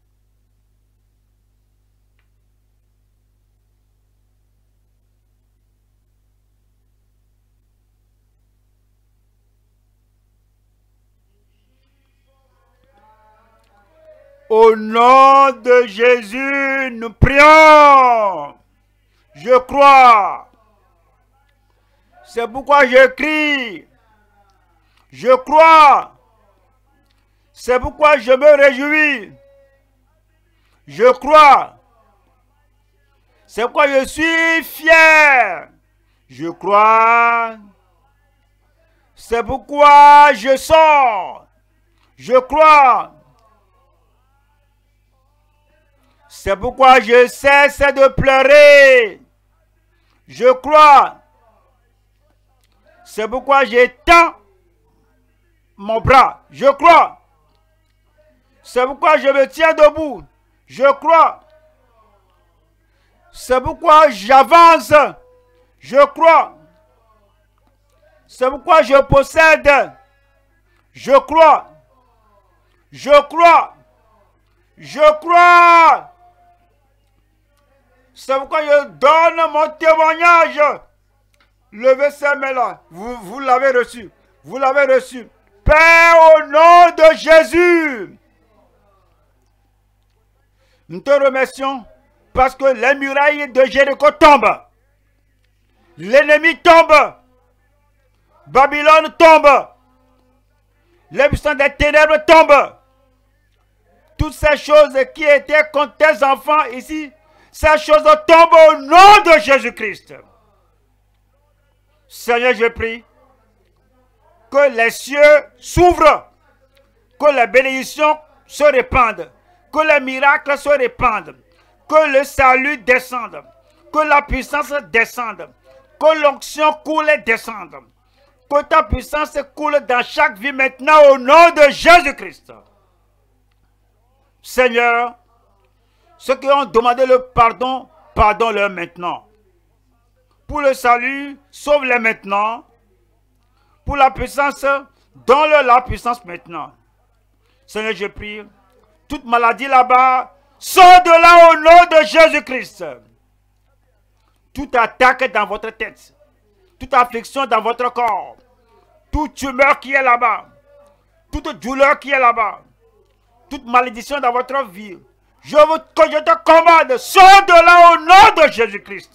Au nom de Jésus, nous prions. Je crois. C'est pourquoi je crie. Je crois. C'est pourquoi je me réjouis. Je crois. C'est pourquoi je suis fier. Je crois. C'est pourquoi je sors. Je crois. C'est pourquoi je cesse de pleurer. Je crois. C'est pourquoi j'étends mon bras. Je crois. C'est pourquoi je me tiens debout. Je crois. C'est pourquoi j'avance. Je crois. C'est pourquoi je possède. Je crois. Je crois. Je crois. C'est pourquoi je donne mon témoignage. Levez ces mains-là. Vous, vous l'avez reçu. Vous l'avez reçu. Père, au nom de Jésus. Nous te remercions parce que les murailles de Jéricho tombent. L'ennemi tombe. Babylone tombe. Les puissants des ténèbres tombent. Toutes ces choses qui étaient contre tes enfants ici, ces choses tombent au nom de Jésus-Christ. Seigneur, je prie que les cieux s'ouvrent, que les bénédictions se répandent, que les miracles se répandent, que le salut descende, que la puissance descende, que l'onction coule et descende, que ta puissance coule dans chaque vie maintenant au nom de Jésus-Christ. Seigneur, ceux qui ont demandé le pardon, pardonne-leur maintenant. Pour le salut, sauve-les maintenant. Pour la puissance, donne-leur la puissance maintenant. Seigneur, je prie toute maladie là-bas, sort de là au nom de Jésus-Christ. Toute attaque dans votre tête, toute affliction dans votre corps, toute tumeur qui est là-bas, toute douleur qui est là-bas, toute malédiction dans votre vie, je, vous, je te commande, sors de là au nom de Jésus-Christ.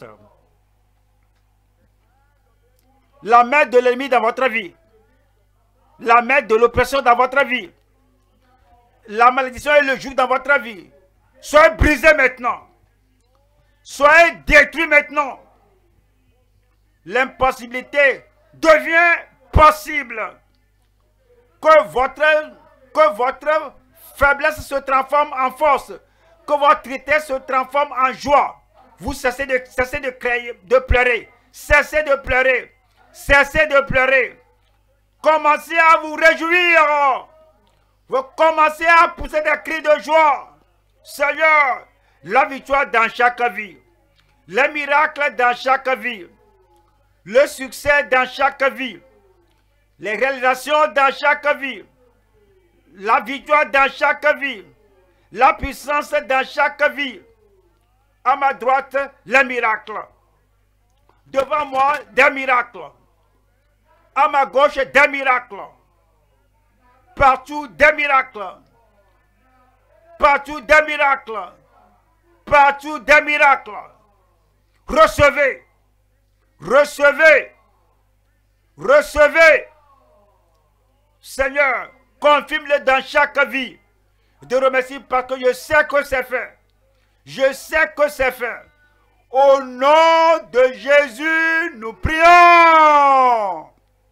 La main de l'ennemi dans votre vie, la main de l'oppression dans votre vie, la malédiction et le joug dans votre vie, soyez brisés maintenant. Soyez détruits maintenant. L'impossibilité devient possible. Que votre, que votre faiblesse se transforme en force. Que votre tristesse se transforme en joie. Vous cessez de, cessez de, créer, de pleurer. Cessez de pleurer. Cessez de pleurer. Commencez à vous réjouir. Vous commencez à pousser des cris de joie. Seigneur, la victoire dans chaque vie. Les miracles dans chaque vie. Le succès dans chaque vie. Les réalisations dans chaque vie. La victoire dans chaque vie. La puissance dans chaque vie. À ma droite, les miracles. Devant moi, des miracles. À ma gauche, des miracles. Partout, des miracles. Partout, des miracles. Partout, des miracles. Recevez. Recevez. Recevez. Seigneur, confirme-le dans chaque vie. Je te remercie parce que je sais que c'est fait. Je sais que c'est fait. Au nom de Jésus, nous prions.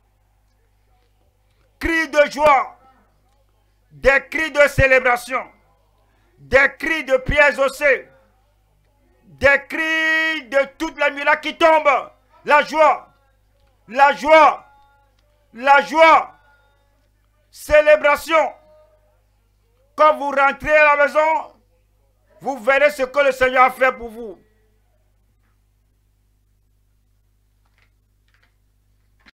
Cris de joie, des cris de célébration, des cris de prières exaucées, des cris de toutes les miracles qui tombent. La joie, la joie, la joie, célébration. Quand vous rentrez à la maison, vous verrez ce que le Seigneur a fait pour vous.